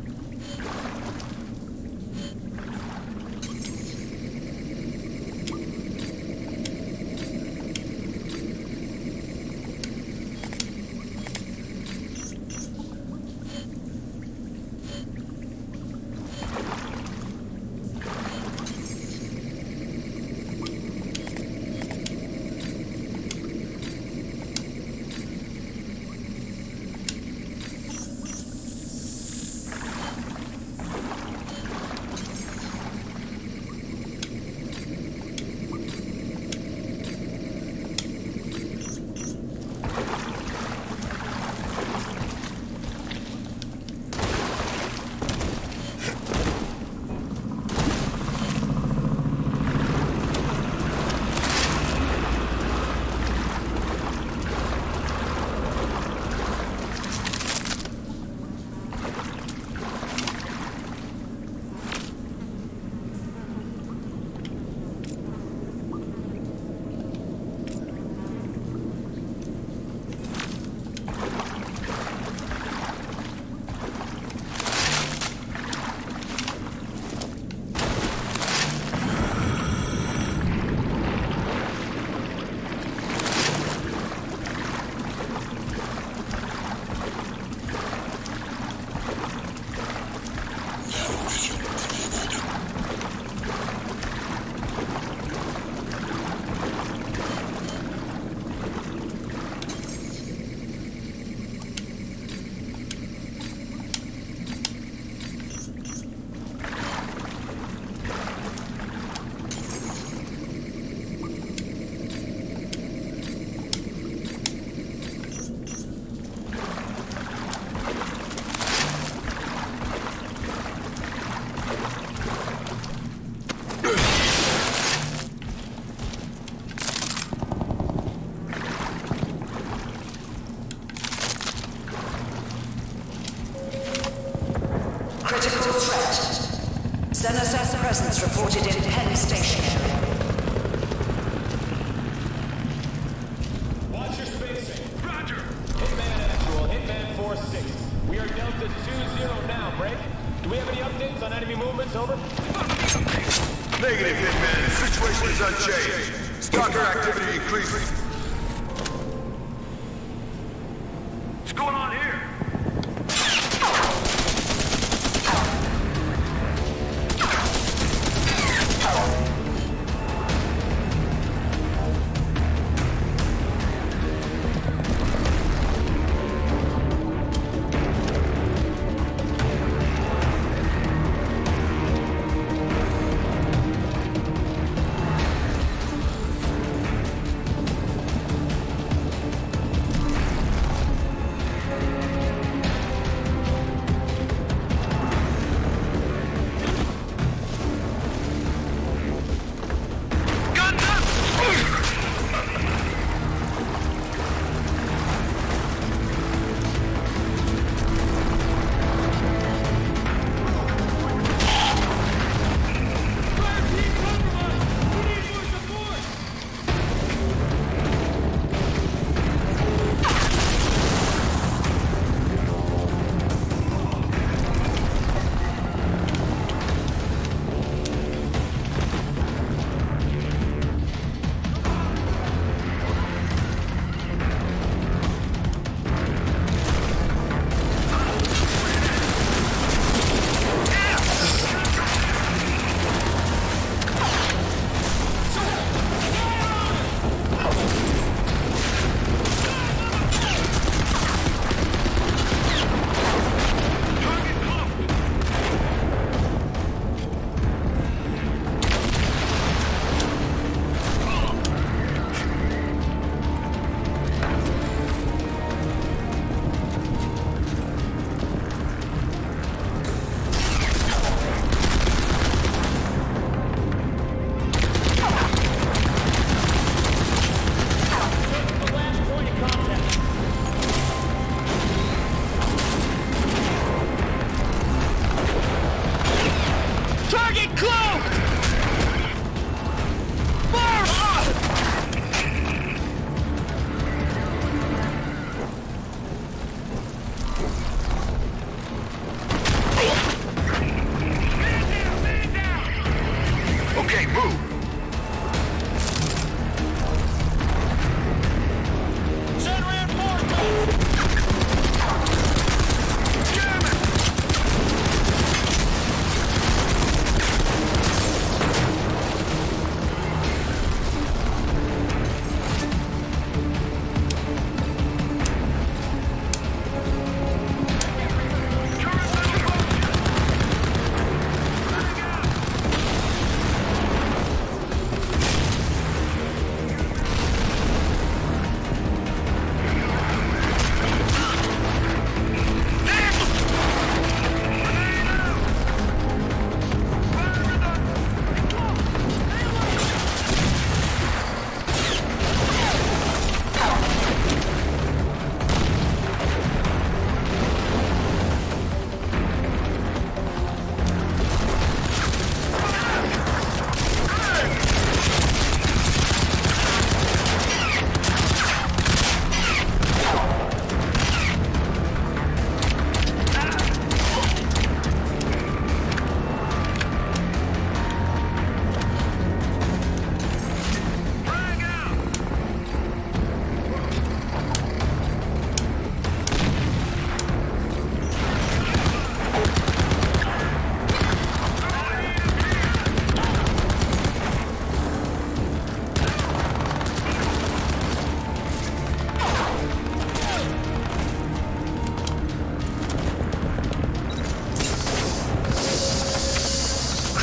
Critical threat. Xenoseth presence reported in Penn Station area. Watch your spacing. Roger. Hitman actual, Hitman four six. We are Delta two zero now, break. Do we have any updates on enemy movements, over? Negative, Hitman. The situation is unchanged. Stalker activity increasing. What's going on here?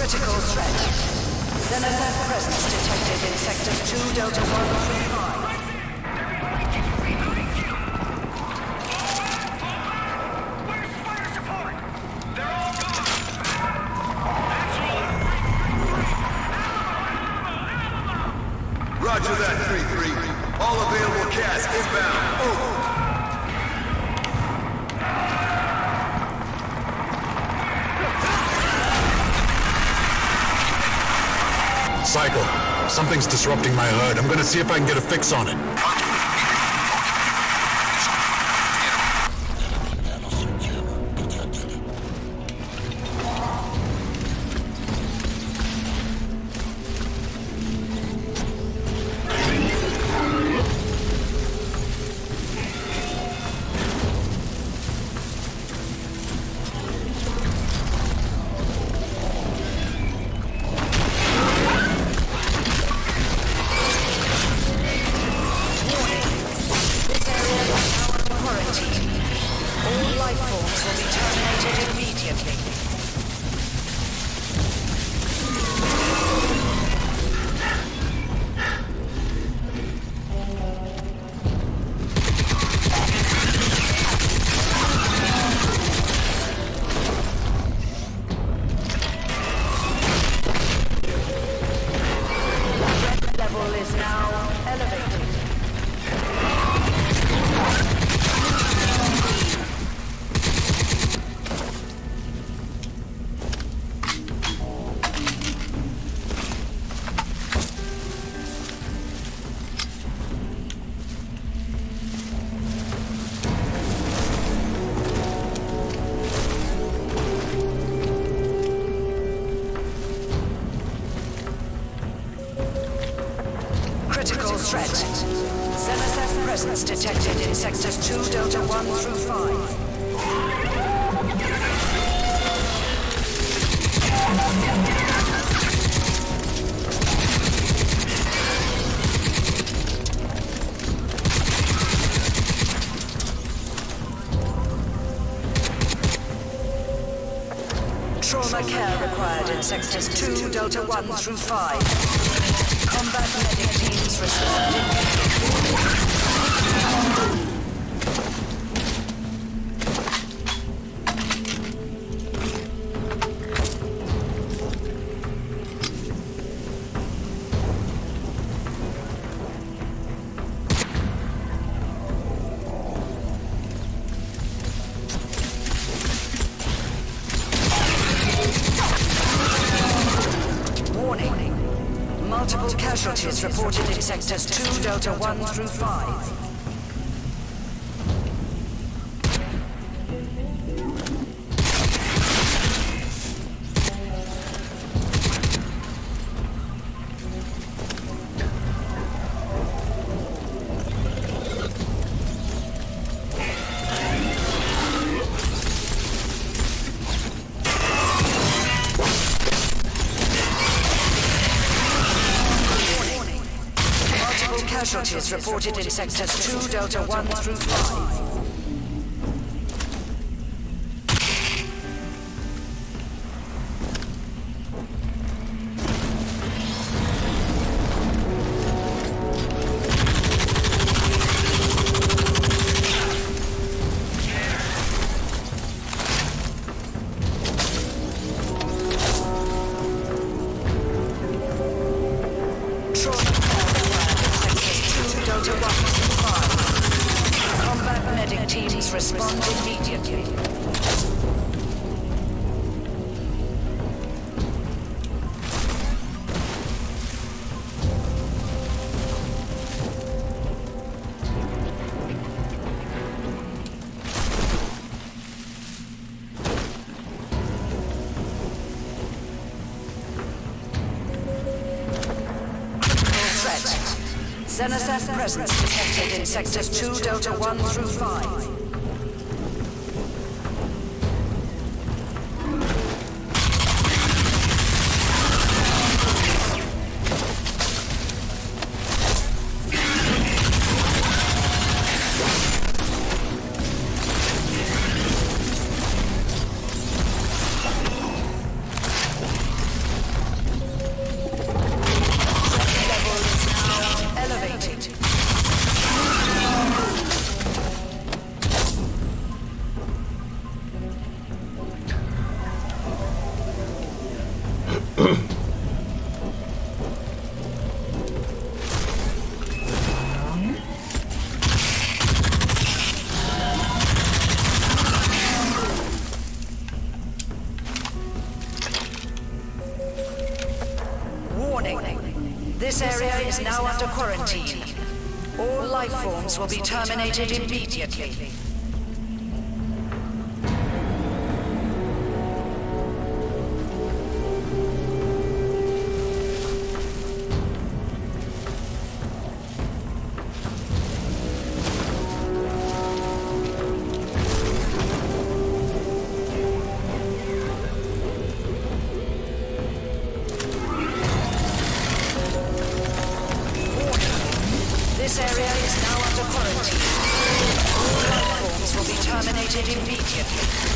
Critical threat. Xenothat presence detected in sectors two Delta one three five. Where's fire support? They're all gone. Roger that, three three. All available cast inbound. Over. Cycle, something's disrupting my H U D. I'm gonna see if I can get a fix on it. Threat. Xenothat presence detected in sectors two Delta one through five. Trauma care required in sectors two Delta one through five. Combat medic teams responding. Multiple casualties reported in sectors two Delta one through five. Casualties reported in sectors two Delta one through five. Combat medic teams respond immediately. Xenothat presence detected in sectors two Delta one through five. Warning. This area is now under quarantine. All life forms will be terminated immediately. This area is now under quarantine. All life forms will be terminated immediately.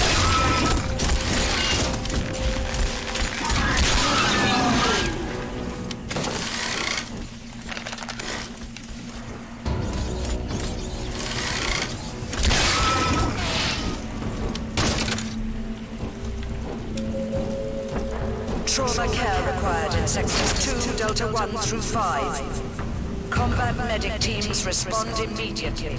Trauma care required in sectors two, Delta one through five. Combat medic teams respond immediately.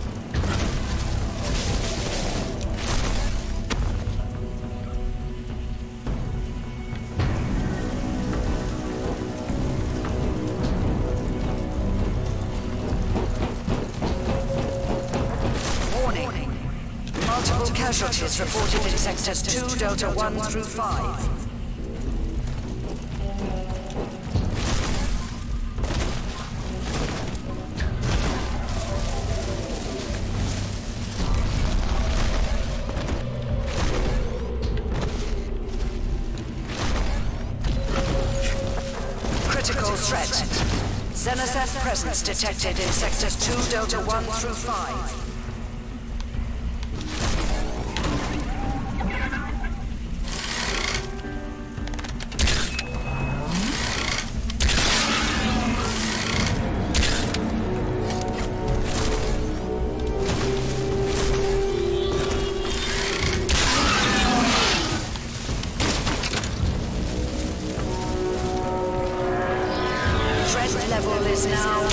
Warning. Multiple casualties reported in sectors two, Delta one through five. Threat. Xenoceth presence detected in sectors two, Delta one through five. Level is now...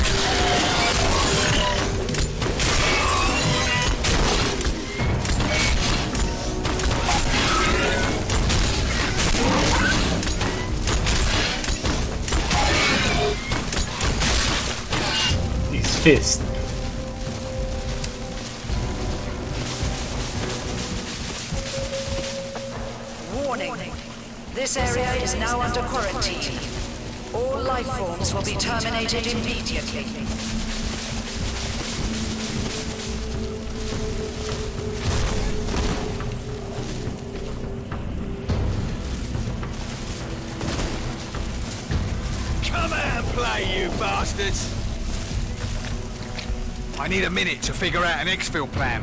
His fist. Warning. This area is now under quarantine. All life forms will be terminated immediately. Come out and play, you bastards! I need a minute to figure out an exfil plan.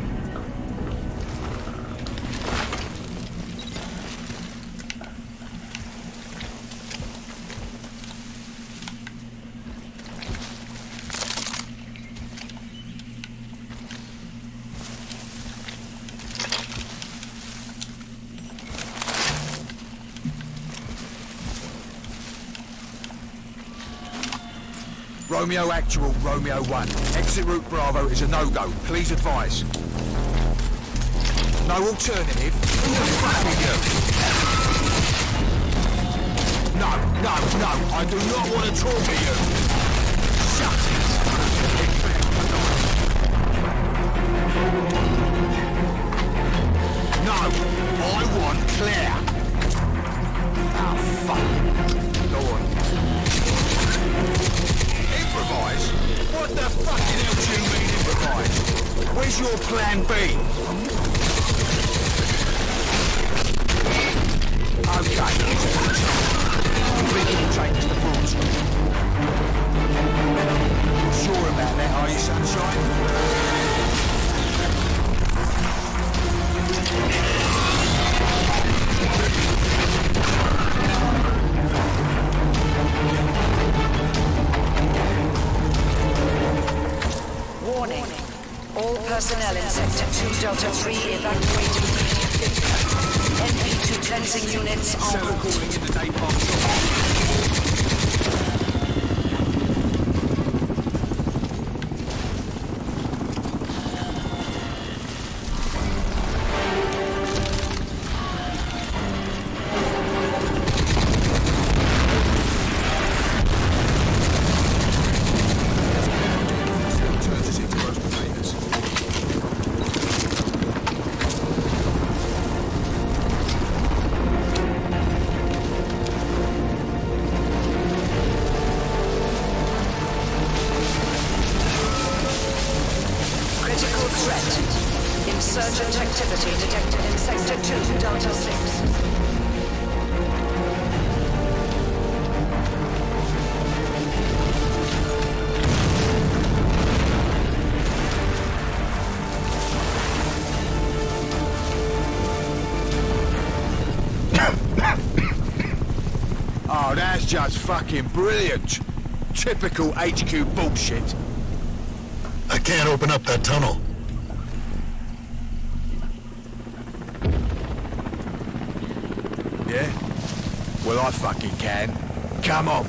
Romeo Actual, Romeo one. Exit route Bravo is a no-go. Please advise. No alternative? Who the fuck are you? No, no, no. I do not want to talk to you. Shut it. No, I want Claire. Ah, fuck. Go on. Improvise? What the fucking hell do you mean improvise? Where's your plan B? Okay. Completely changes the broad scope. Sure about that, are you, Sunshine? Warning. All personnel in Sector two, Delta three evacuate immediately. N P two cleansing units en route. Calling in the napalm shot. Insurgent activity detected in Sector two, Delta six. Oh, that's just fucking brilliant. Typical H Q bullshit. I can't open up that tunnel. Yeah? Well, I fucking can. Come on.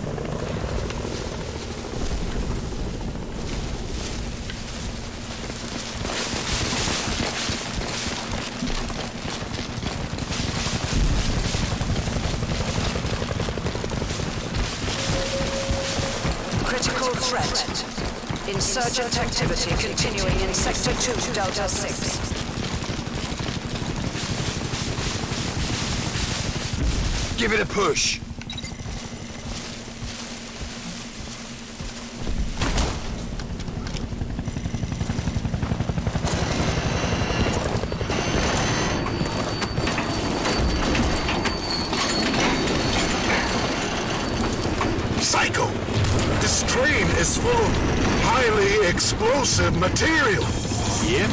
Critical threat. Insurgent activity continuing in Sector two, Delta six. Give it a push. Psycho! This train is full of highly explosive material. Yep.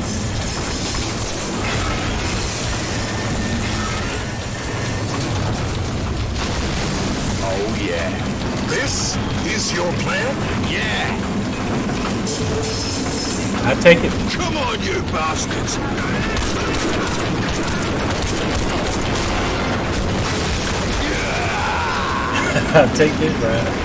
Oh, yeah. This is your plan? Yeah. I take it. Come on, you bastards. I'll take this, right?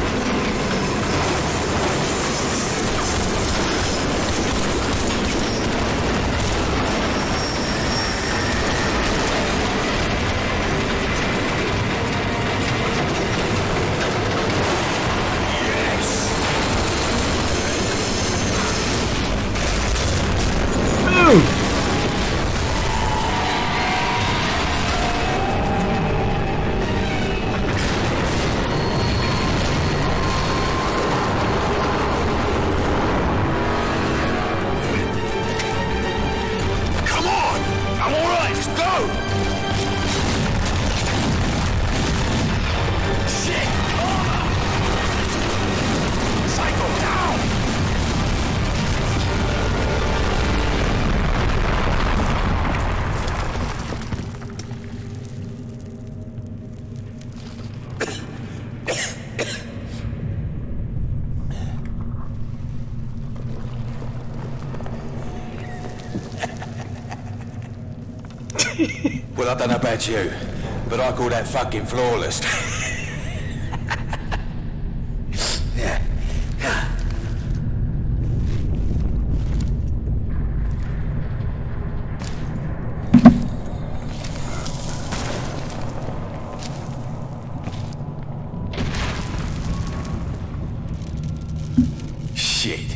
Well, I don't know about you, but I call that fucking flawless. Yeah. Yeah. Shit.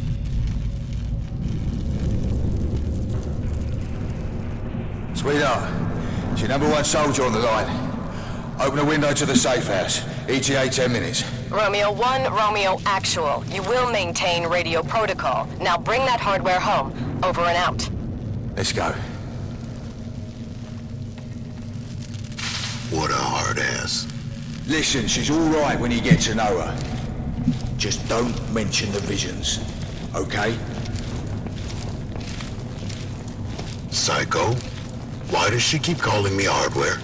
Sweetheart, it's your number one soldier on the line. Open a window to the safe house. E T A ten minutes. Romeo one, Romeo Actual. You will maintain radio protocol. Now bring that hardware home. Over and out. Let's go. What a hard ass. Listen, she's all right when you get to know her. Just don't mention the visions, okay? Psycho? Why does she keep calling me hardware?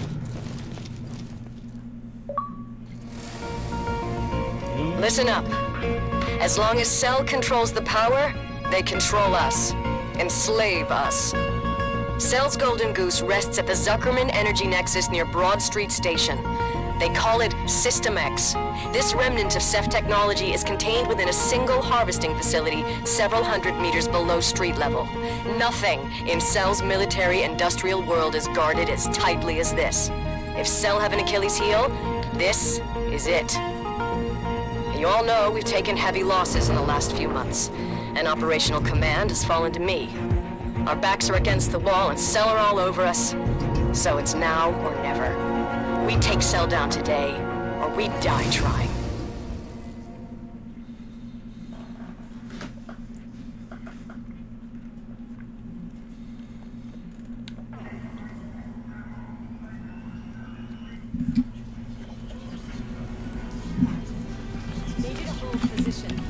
Listen up. As long as Cell controls the power, they control us. Enslave us. Cell's Golden Goose rests at the Zuckerman Energy Nexus near Broad Street Station. They call it System X. This remnant of Ceph technology is contained within a single harvesting facility several hundred meters below street level. Nothing in Cell's military-industrial world is guarded as tightly as this. If Cell have an Achilles heel, this is it. You all know we've taken heavy losses in the last few months, and operational command has fallen to me. Our backs are against the wall and Cell are all over us, so it's now or never. We take Cell down today, or we die trying.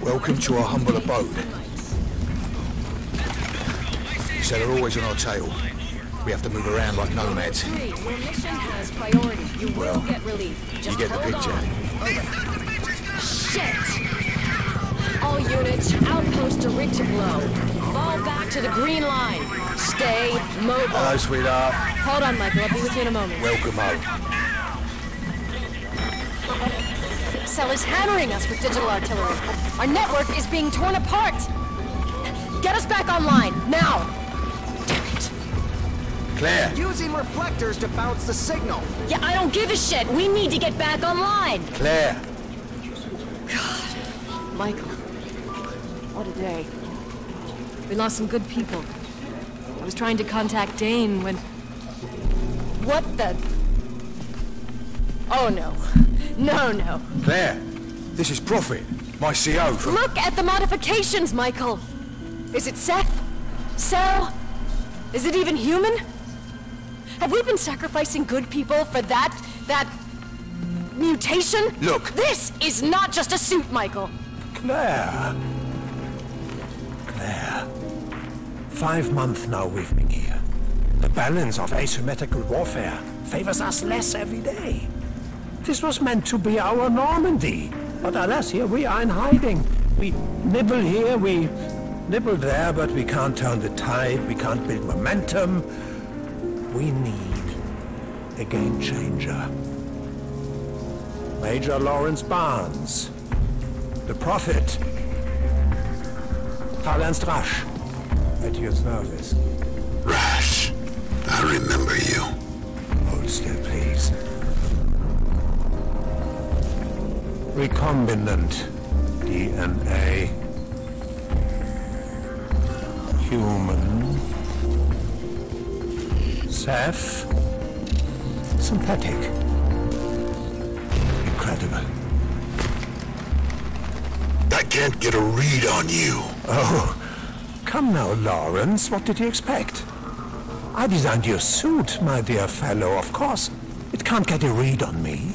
Welcome to our humble abode. So they're always on our tail. We have to move around like nomads. Your mission has priority. You will Well, get relief. Just you get the hold picture. on. Shit! All units, outpost to rig to blow. Fall back to the green line. Stay mobile. Hello, sweetheart. Hold on, Michael. I'll be with you in a moment. Welcome home. Cell is hammering us with digital artillery. Our network is being torn apart. Get us back online, now! Damn it. Claire. Using reflectors to bounce the signal. Yeah, I don't give a shit. We need to get back online. Claire. God. Michael. What a day. We lost some good people. I was trying to contact Dane when... What the... Oh, no. No, no. Claire. This is Prophet, my C O from... Look at the modifications, Michael. Is it Seth? Cell? Is it even human? Have we been sacrificing good people for that... that... mutation? Look. This is not just a suit, Michael. Claire. Claire. Five months now we've been here. The balance of asymmetrical warfare favors us less every day. This was meant to be our Normandy. But alas, here we are in hiding. We nibble here, we nibble there, but we can't turn the tide, we can't build momentum. We need a game changer. Major Lawrence Barnes. The Prophet. Karl Ernst Rasch. At your service. Rasch. I remember you. Hold still, please. Recombinant D N A. Human. Seth. Synthetic. Incredible. I can't get a read on you. Oh, come now, Lawrence. What did you expect? I designed your suit, my dear fellow. Of course, it can't get a read on me.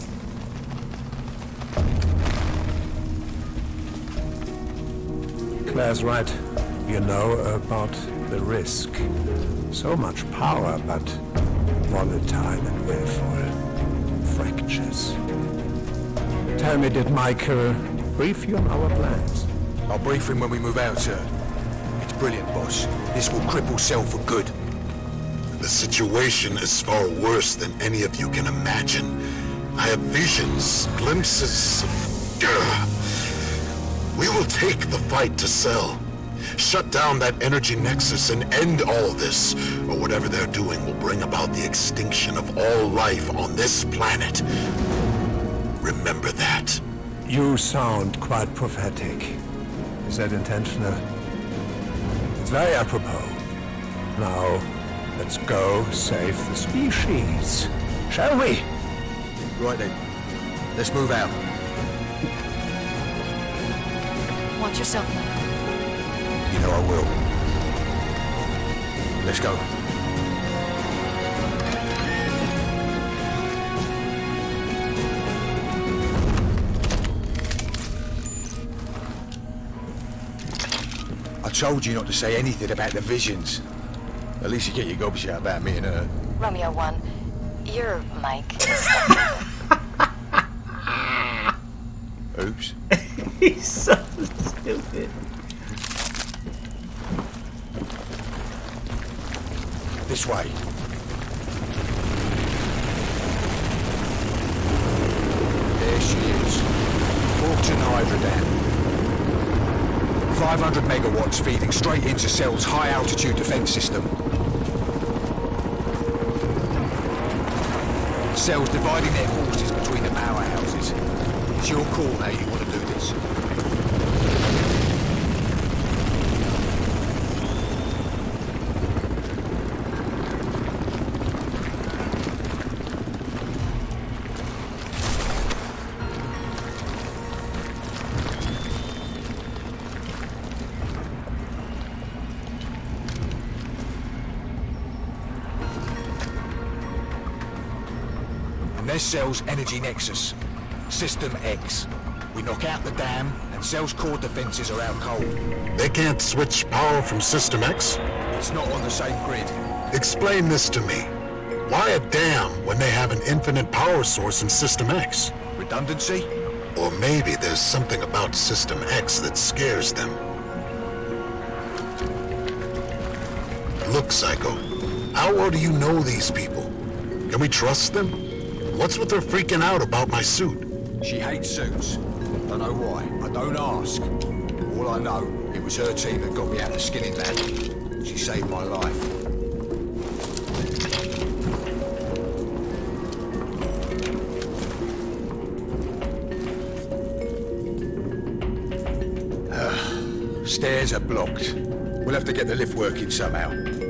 Claire's right. You know about the risk. So much power, but volatile and willful. Fractures. Tell me, did Michael brief you on our plans? I'll brief him when we move out, sir. It's brilliant, boss. This will cripple Cell for good. The situation is far worse than any of you can imagine. I have visions, glimpses of... Ugh. We will take the fight to Cell. Shut down that energy nexus and end all this, or whatever they're doing will bring about the extinction of all life on this planet. Remember that. You sound quite prophetic. Is that intentional? It's very apropos. Now, let's go save the species. Shall we? Right then. Let's move out. Watch yourself, Michael. You know I will. Let's go. I told you not to say anything about the visions. At least you get your gobs out about me and her. Romeo one, you're Mike. Oops. He's so stupid. This way. There she is. Fortune Hydra Dam. five hundred megawatts feeding straight into Cell's high-altitude defense system. Cell's dividing their forces between the powerhouses. It's your call how you want to do this. And there's Cell's energy nexus. System X. We knock out the dam, and Cell's core defenses are out cold. They can't switch power from System X? It's not on the same grid. Explain this to me. Why a dam when they have an infinite power source in System X? Redundancy? Or maybe there's something about System X that scares them. Look, Psycho, how well do you know these people? Can we trust them? What's with her freaking out about my suit? She hates suits. Don't know why. I don't ask. All I know, it was her team that got me out of Skilling Lab. She saved my life. Stairs are blocked. We'll have to get the lift working somehow.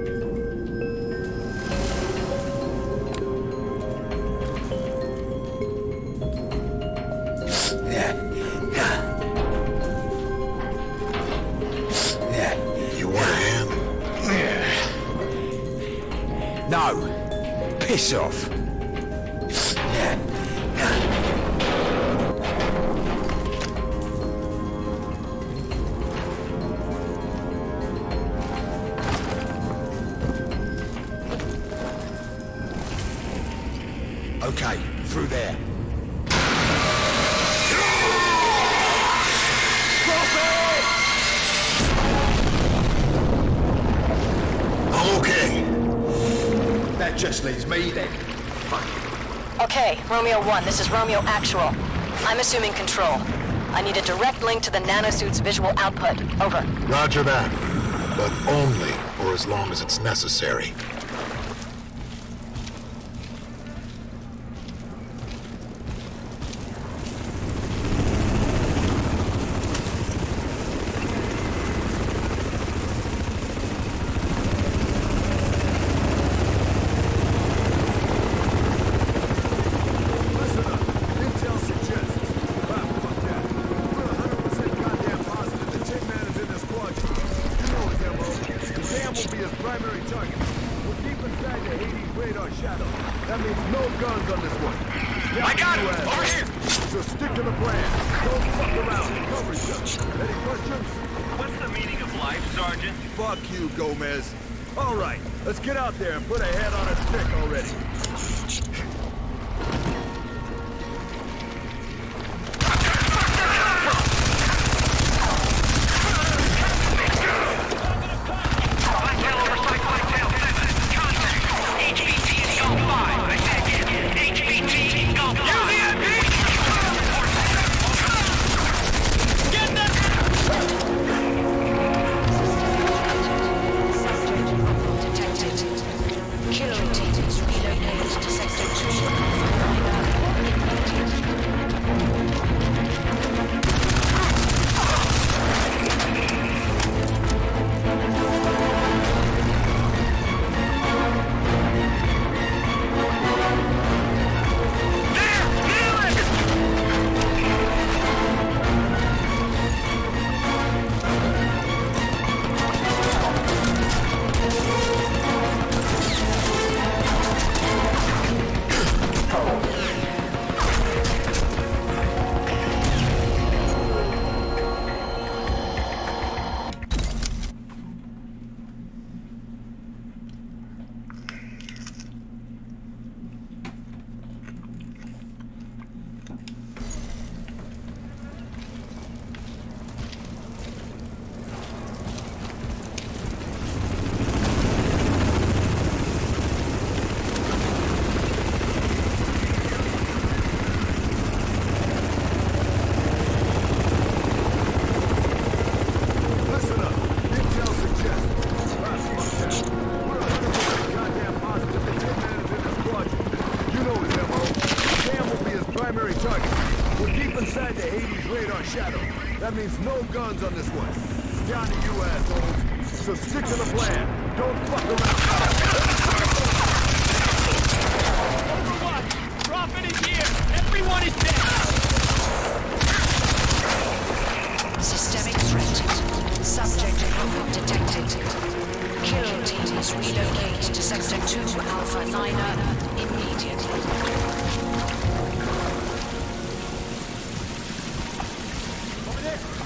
Yeah. Yeah. Yeah. You want a hand? Yeah. No. Piss off. Yeah. Okay, through there. I'm okay. That just leaves me then. Fuck it. Okay, Romeo one, this is Romeo Actual. I'm assuming control. I need a direct link to the nanosuit's visual output. Over. Roger that. But only for as long as it's necessary. That means no guns on this one. It's down to you, assholes. So stick to the plan. Don't fuck around. Overwatch! Prophet is here! Everyone is dead! Systemic threat. Subject movement detected. Kill teams relocate to Sector two Alpha Niner immediately.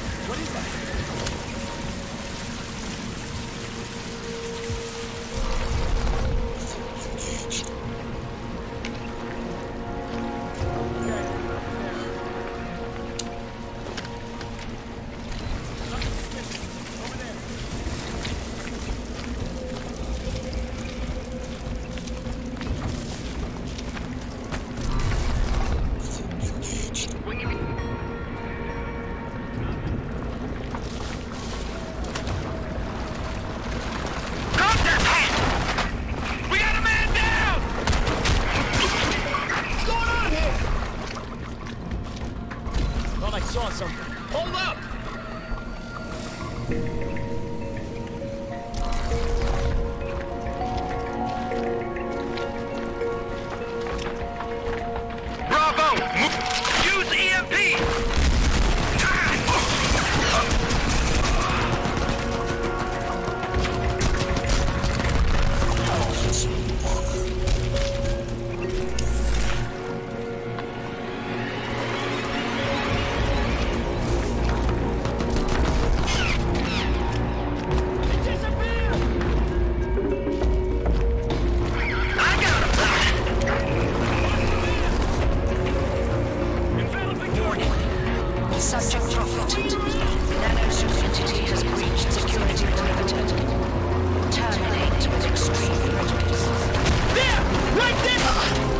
saw something. Hold up! Bravo! Use E M P! Subject profited. Nanosuit entity has breached security perimeter. Terminate with extreme prejudice. There! Right there!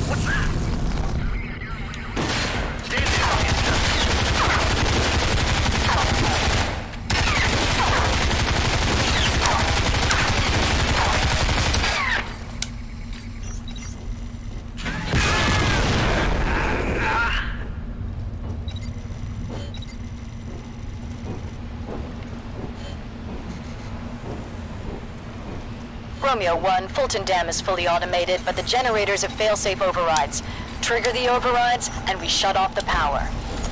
What's that? Stand Romeo one, Fulton Dam is fully automated, but the generators have failsafe overrides. Trigger the overrides, and we shut off the power.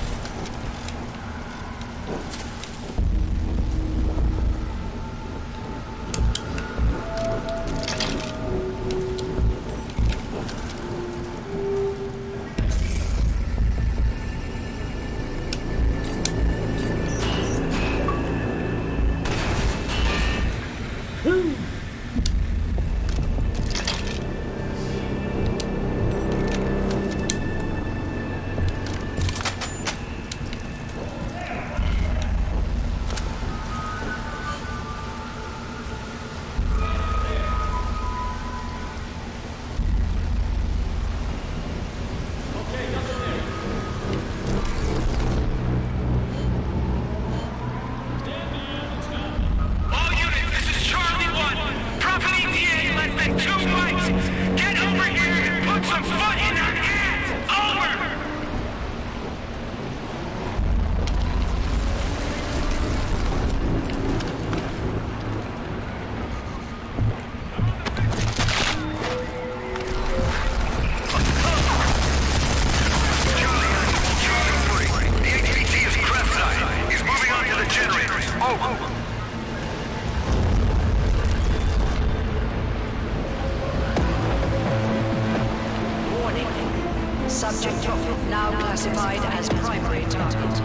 Subject now classified as primary target.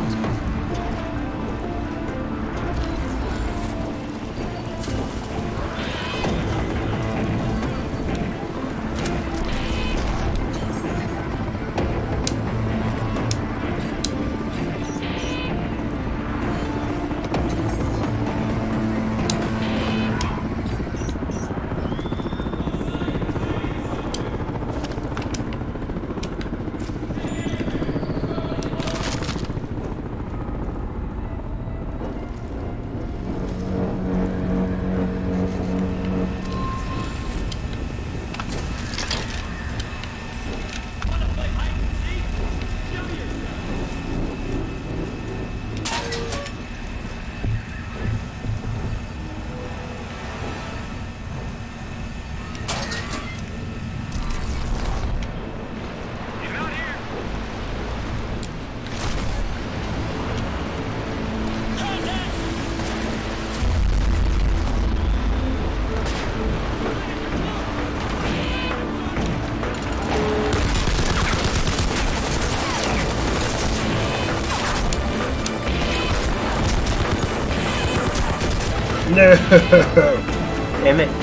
No! Damn it.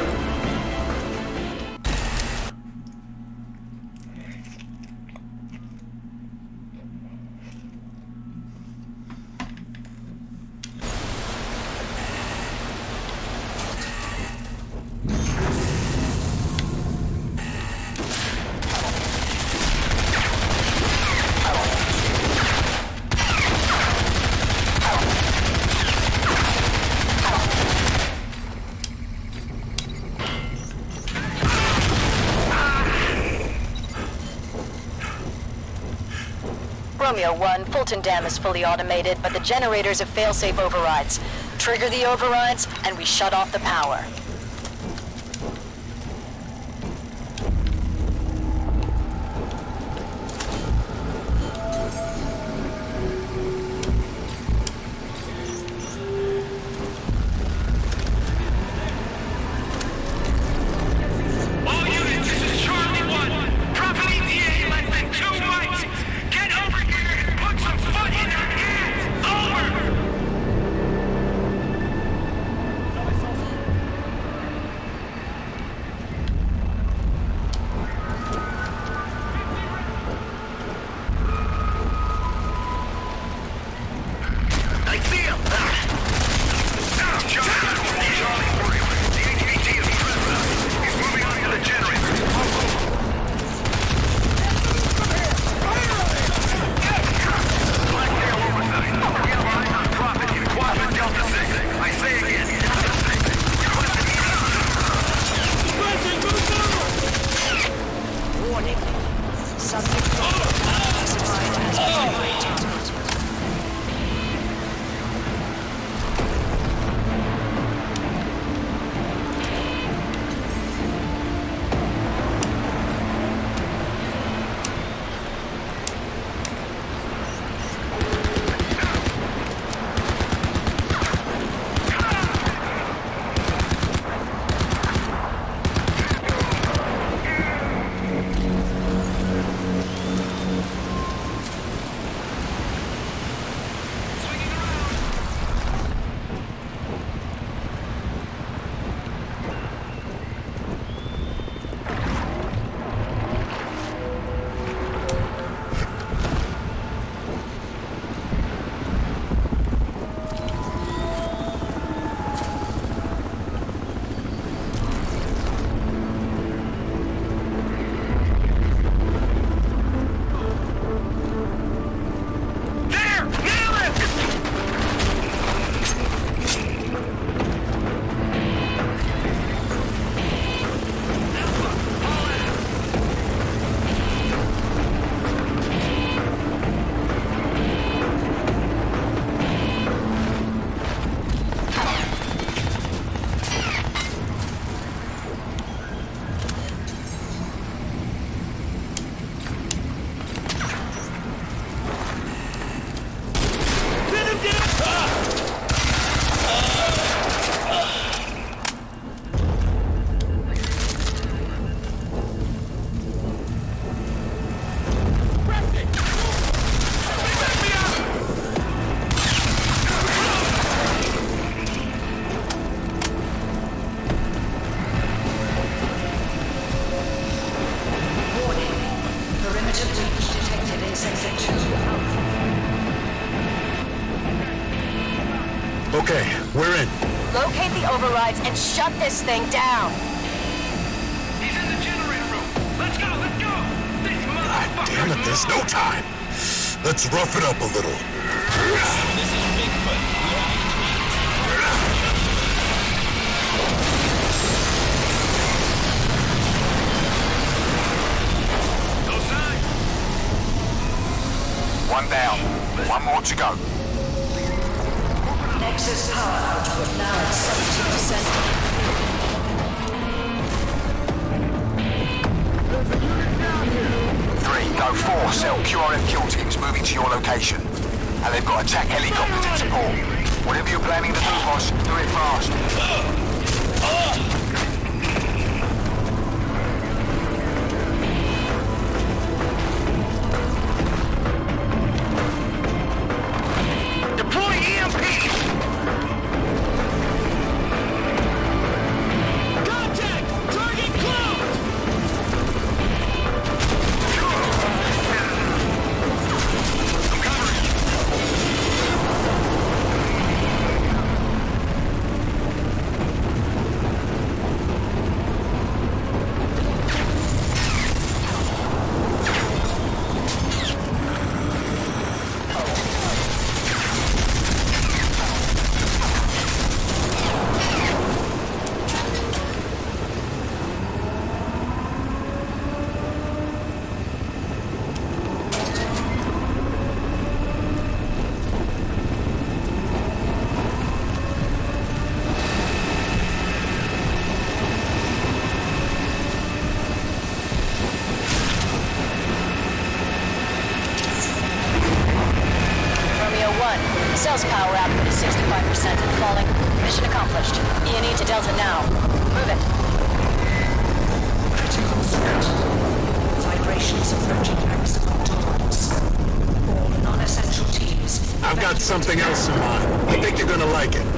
Romeo one, Fulton Dam is fully automated, but the generators have failsafe overrides. Trigger the overrides, and we shut off the power. Warning. Subject classified as primary target. Okay, we're in. Locate the overrides and shut this thing down. He's in the generator room. Let's go, let's go. This motherfucker. Damn it, there's no time. Let's rough it up a little. This is Bigfoot. We have no sign. One down. One more to go. Nexus power output now at seventy percent. Three, go four. Cell Q R F kill teams moving to your location. And they've got attack helicopters in support. Whatever you're planning to do, boss, do it fast. Deploy E M P! Contact! Target closed! I'm covering you. Cell's power output is sixty-five percent and falling. Mission accomplished. E and E to Delta now. Move it. Critical threat. Vibrations approaching maximum tolerance. All non-essential teams. I've got something else in mind. I think you're gonna like it.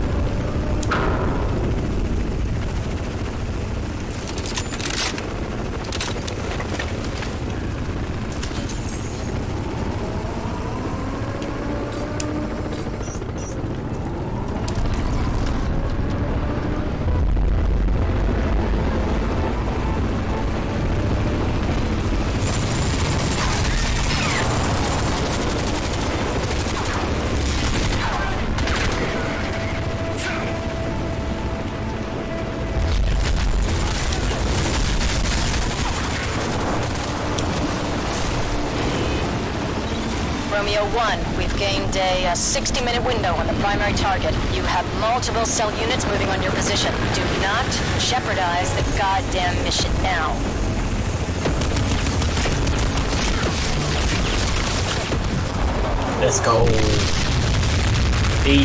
Romeo one, we've gained a sixty minute window on the primary target. You have multiple cell units moving on your position. Do not jeopardize the goddamn mission now. Let's go. Hey.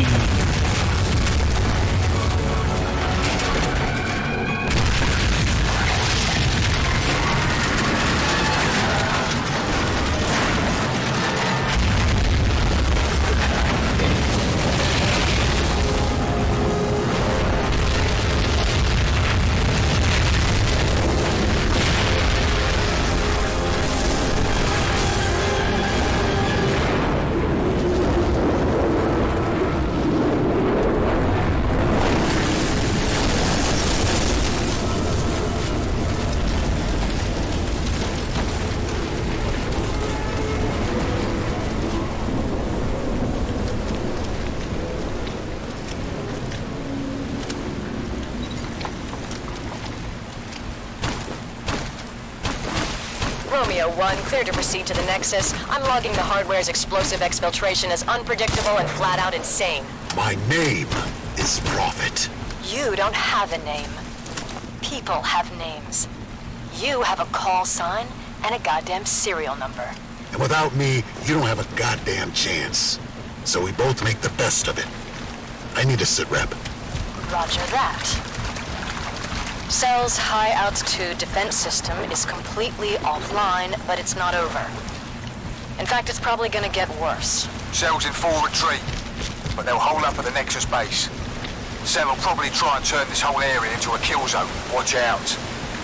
Romeo one, clear to proceed to the Nexus. I'm logging the hardware's explosive exfiltration as unpredictable and flat-out insane. My name is Prophet. You don't have a name. People have names. You have a call sign and a goddamn serial number. And without me, you don't have a goddamn chance. So we both make the best of it. I need a sit rep. Roger that. Cell's high-altitude defense system is completely offline, but it's not over. In fact, it's probably gonna get worse. Cell's in full retreat, but they'll hold up at the Nexus base. Cell will probably try and turn this whole area into a kill zone. Watch out.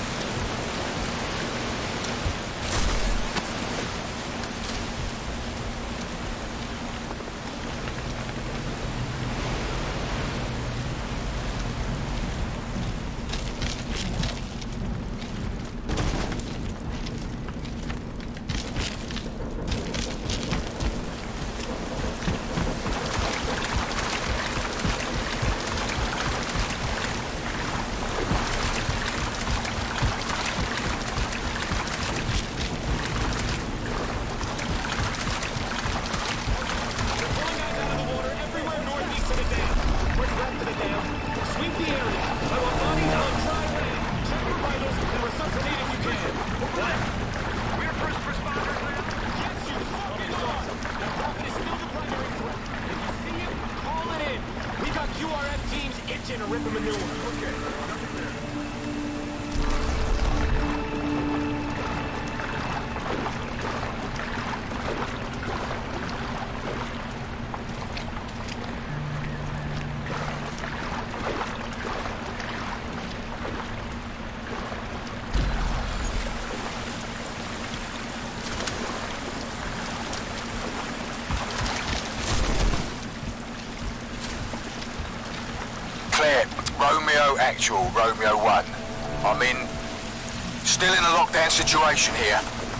Romeo Actual, Romeo one. I'm in... still in a lockdown situation here.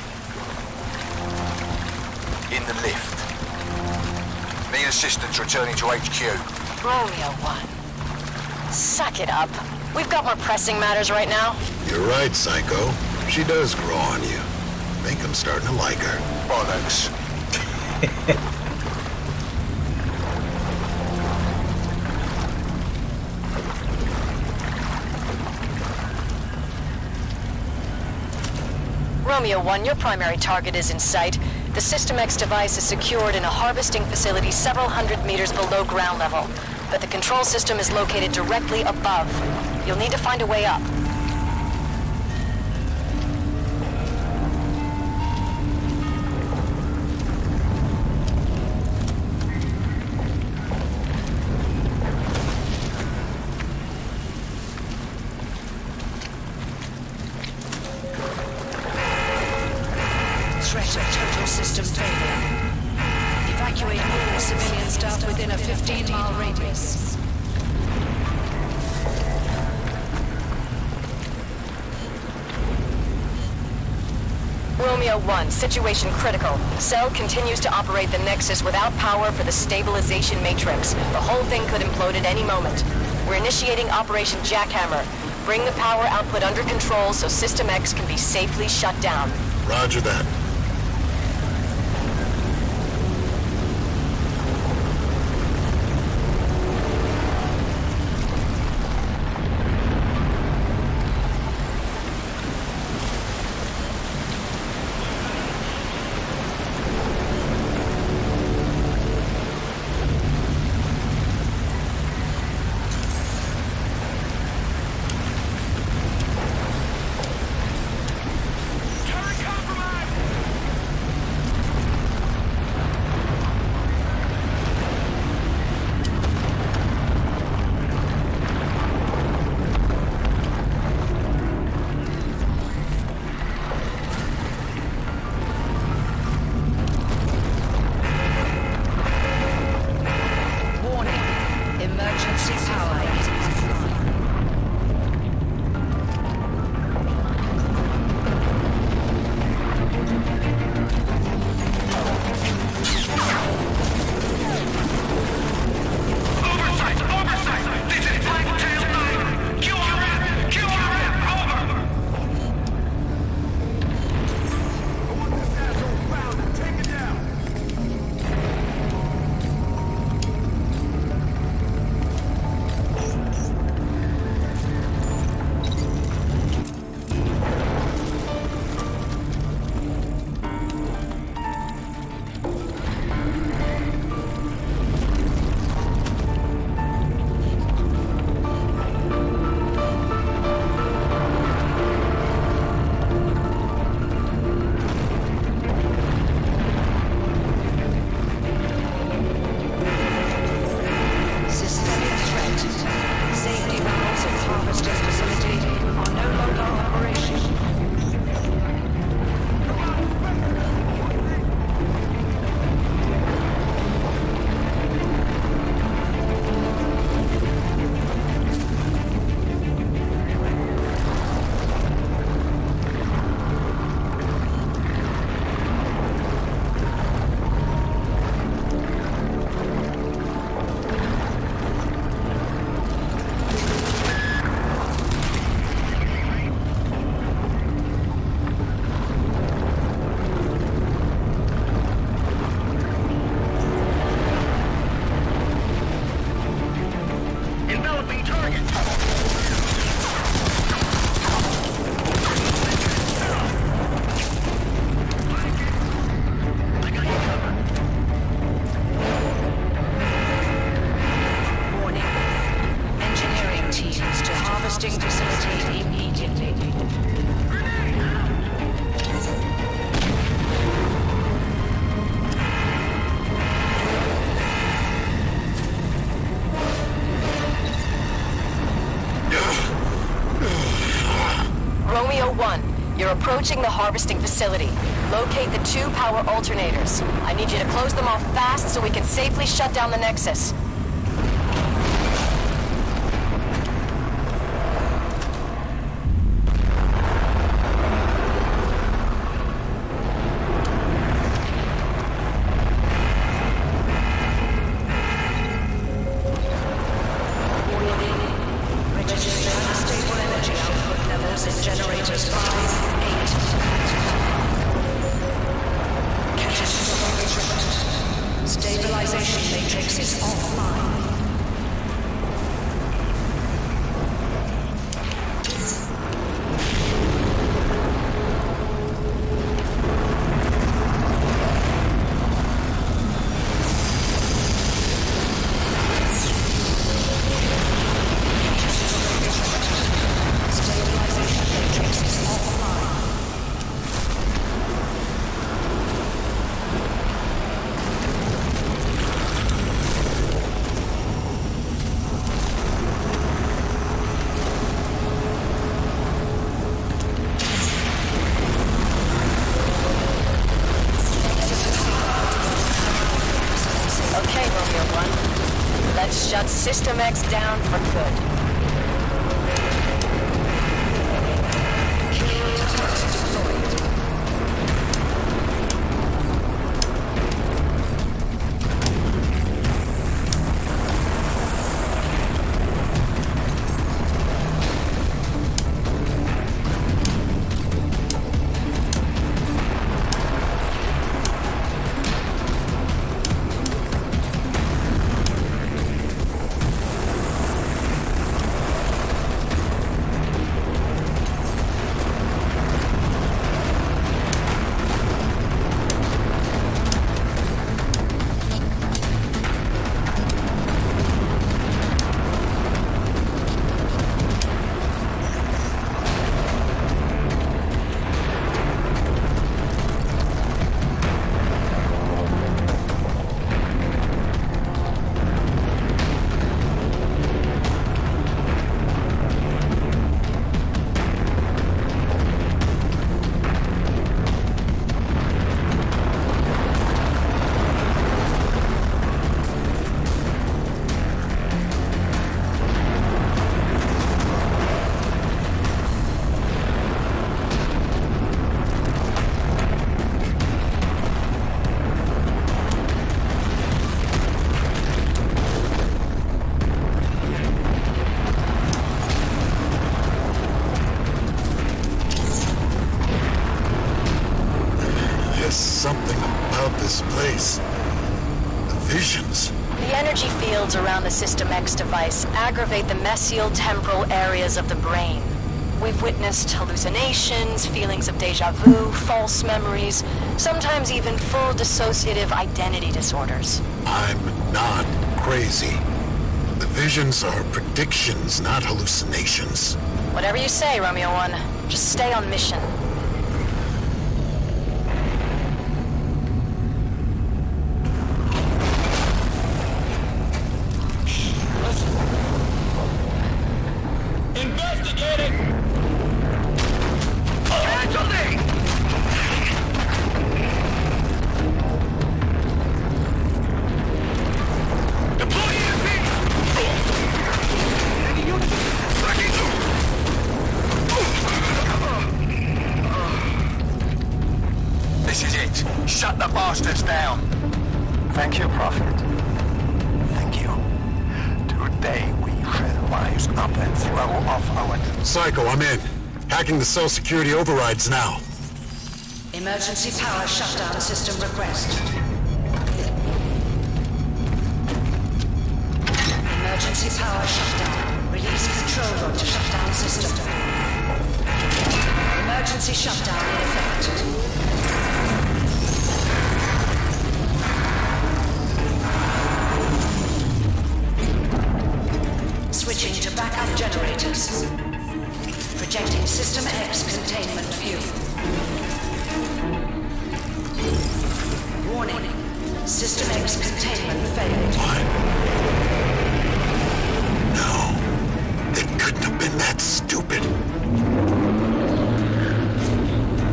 In the lift. Need assistance returning to H Q. Romeo one. Suck it up. We've got more pressing matters right now. You're right, Psycho. She does grow on you. Think I'm starting to like her. Bollocks. Romeo one, your primary target is in sight. The System X device is secured in a harvesting facility several hundred meters below ground level, but the control system is located directly above. You'll need to find a way up. Threat of total system failure. Evacuate all civilian staff within a fifteen mile radius. Romeo one, situation critical. Cell continues to operate the Nexus without power for the stabilization matrix. The whole thing could implode at any moment. We're initiating Operation Jackhammer. Bring the power output under control so System X can be safely shut down. Roger that. approaching the harvesting facility. Locate the two power alternators. I need you to close them off fast so we can safely shut down the Nexus. Shut System X down for good. Something about this place. The visions. The energy fields around the System X device aggravate the mesial temporal areas of the brain. We've witnessed hallucinations, feelings of deja vu, false memories, sometimes even full dissociative identity disorders. I'm not crazy. The visions are predictions, not hallucinations. Whatever you say, Romeo One. Just stay on mission. Shut the bastards down! Thank you, Prophet. Thank you. Today we shall rise up and throw off our... Psycho, I'm in. Hacking the cell security overrides now. Emergency power shutdown system request. Emergency power shutdown. Release control rod to shut down system. Emergency shutdown in effect. Switching to backup generators. Projecting System X containment view. Warning. System X containment failed. What? No. It couldn't have been that stupid.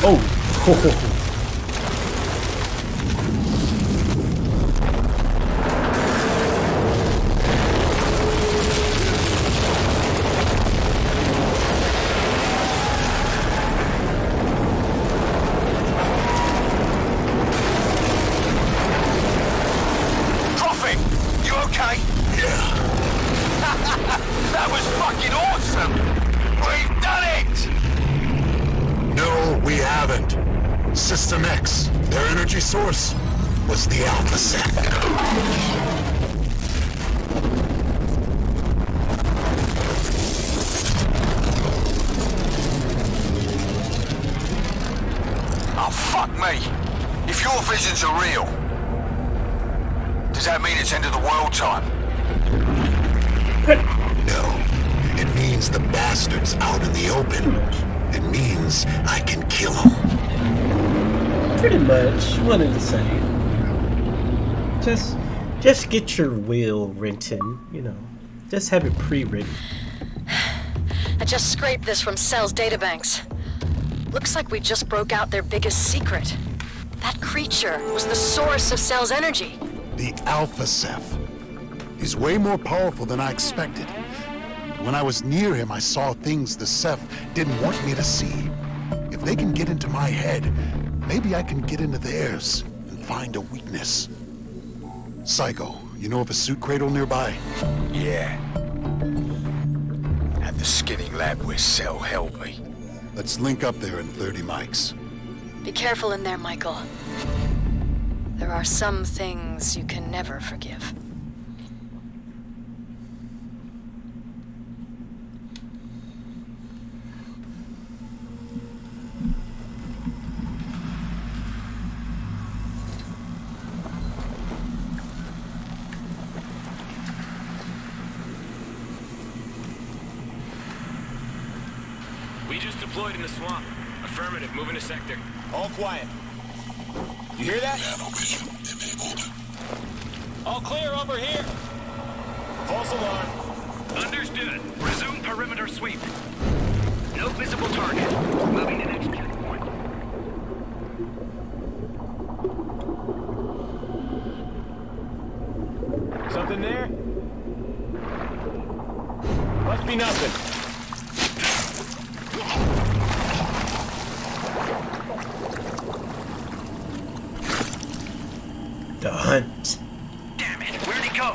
Oh. Prophet, you okay? Yeah. That was fucking awesome! We've done it! No, we haven't. System X, their energy source, was the Alpha Ceph. Oh, fuck me! If your visions are real, does that mean it's end of the world time? No. It means the bastard's out in the open. It means I can kill him. Pretty much one and the same. Just, just get your will written, you know. Just have it pre-written. I just scraped this from Cell's databanks. Looks like we just broke out their biggest secret. That creature was the source of Cell's energy. The Alpha Ceph. He's way more powerful than I expected. When I was near him, I saw things the Ceph didn't want me to see. If they can get into my head, maybe I can get into theirs and find a weakness. Psycho, you know of a suit cradle nearby? Yeah. At the skinning lab where Cell held me. Let's link up there in thirty mics. Be careful in there, Michael. There are some things you can never forgive. We just deployed in the swamp. Affirmative, moving to sector. All quiet. You hear that? Nanovision enabled. All clear over here. False alarm. Understood. Resume perimeter sweep. No visible target. Moving to next checkpoint. Something there? Must be nothing. The hunt. Damn it, where'd he go?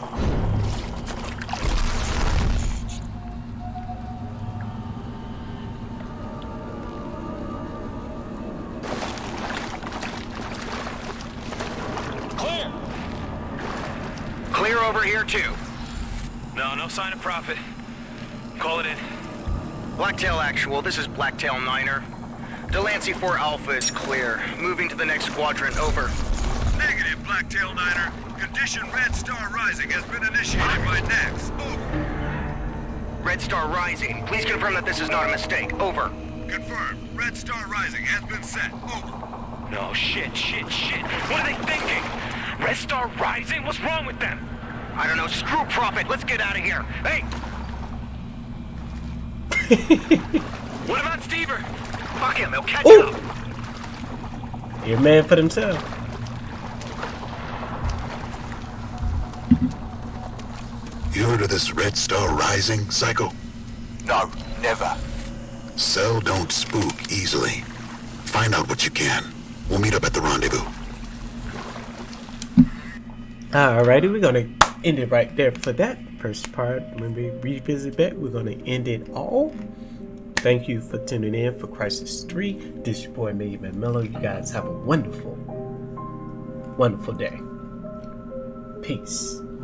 Clear! Clear over here too. No, no sign of Prophet. Call it in. Blacktail Actual, this is Blacktail Niner. Delancey four Alpha is clear. Moving to the next quadrant, over. Negative, Blacktail Niner. Condition Red Star Rising has been initiated by Nax. Over. Red Star Rising, please confirm that this is not a mistake, over. Confirmed. Red Star Rising has been set. Over. No, shit, shit, shit. What are they thinking? Red Star Rising? What's wrong with them? I don't know, screw Prophet, let's get out of here. Hey! What about Stever? Fuck him, he'll catch Ooh. up. Your man for himself. You heard of this Red Star Rising, Psycho? No, never. Cell don't spook easily. Find out what you can. We'll meet up at the rendezvous. Alrighty, we're gonna end it right there for that first part. When we revisit that, we're gonna end it all. Thank you for tuning in for Crisis three. This is your boy Maven Mello. You guys have a wonderful, wonderful day. Peace.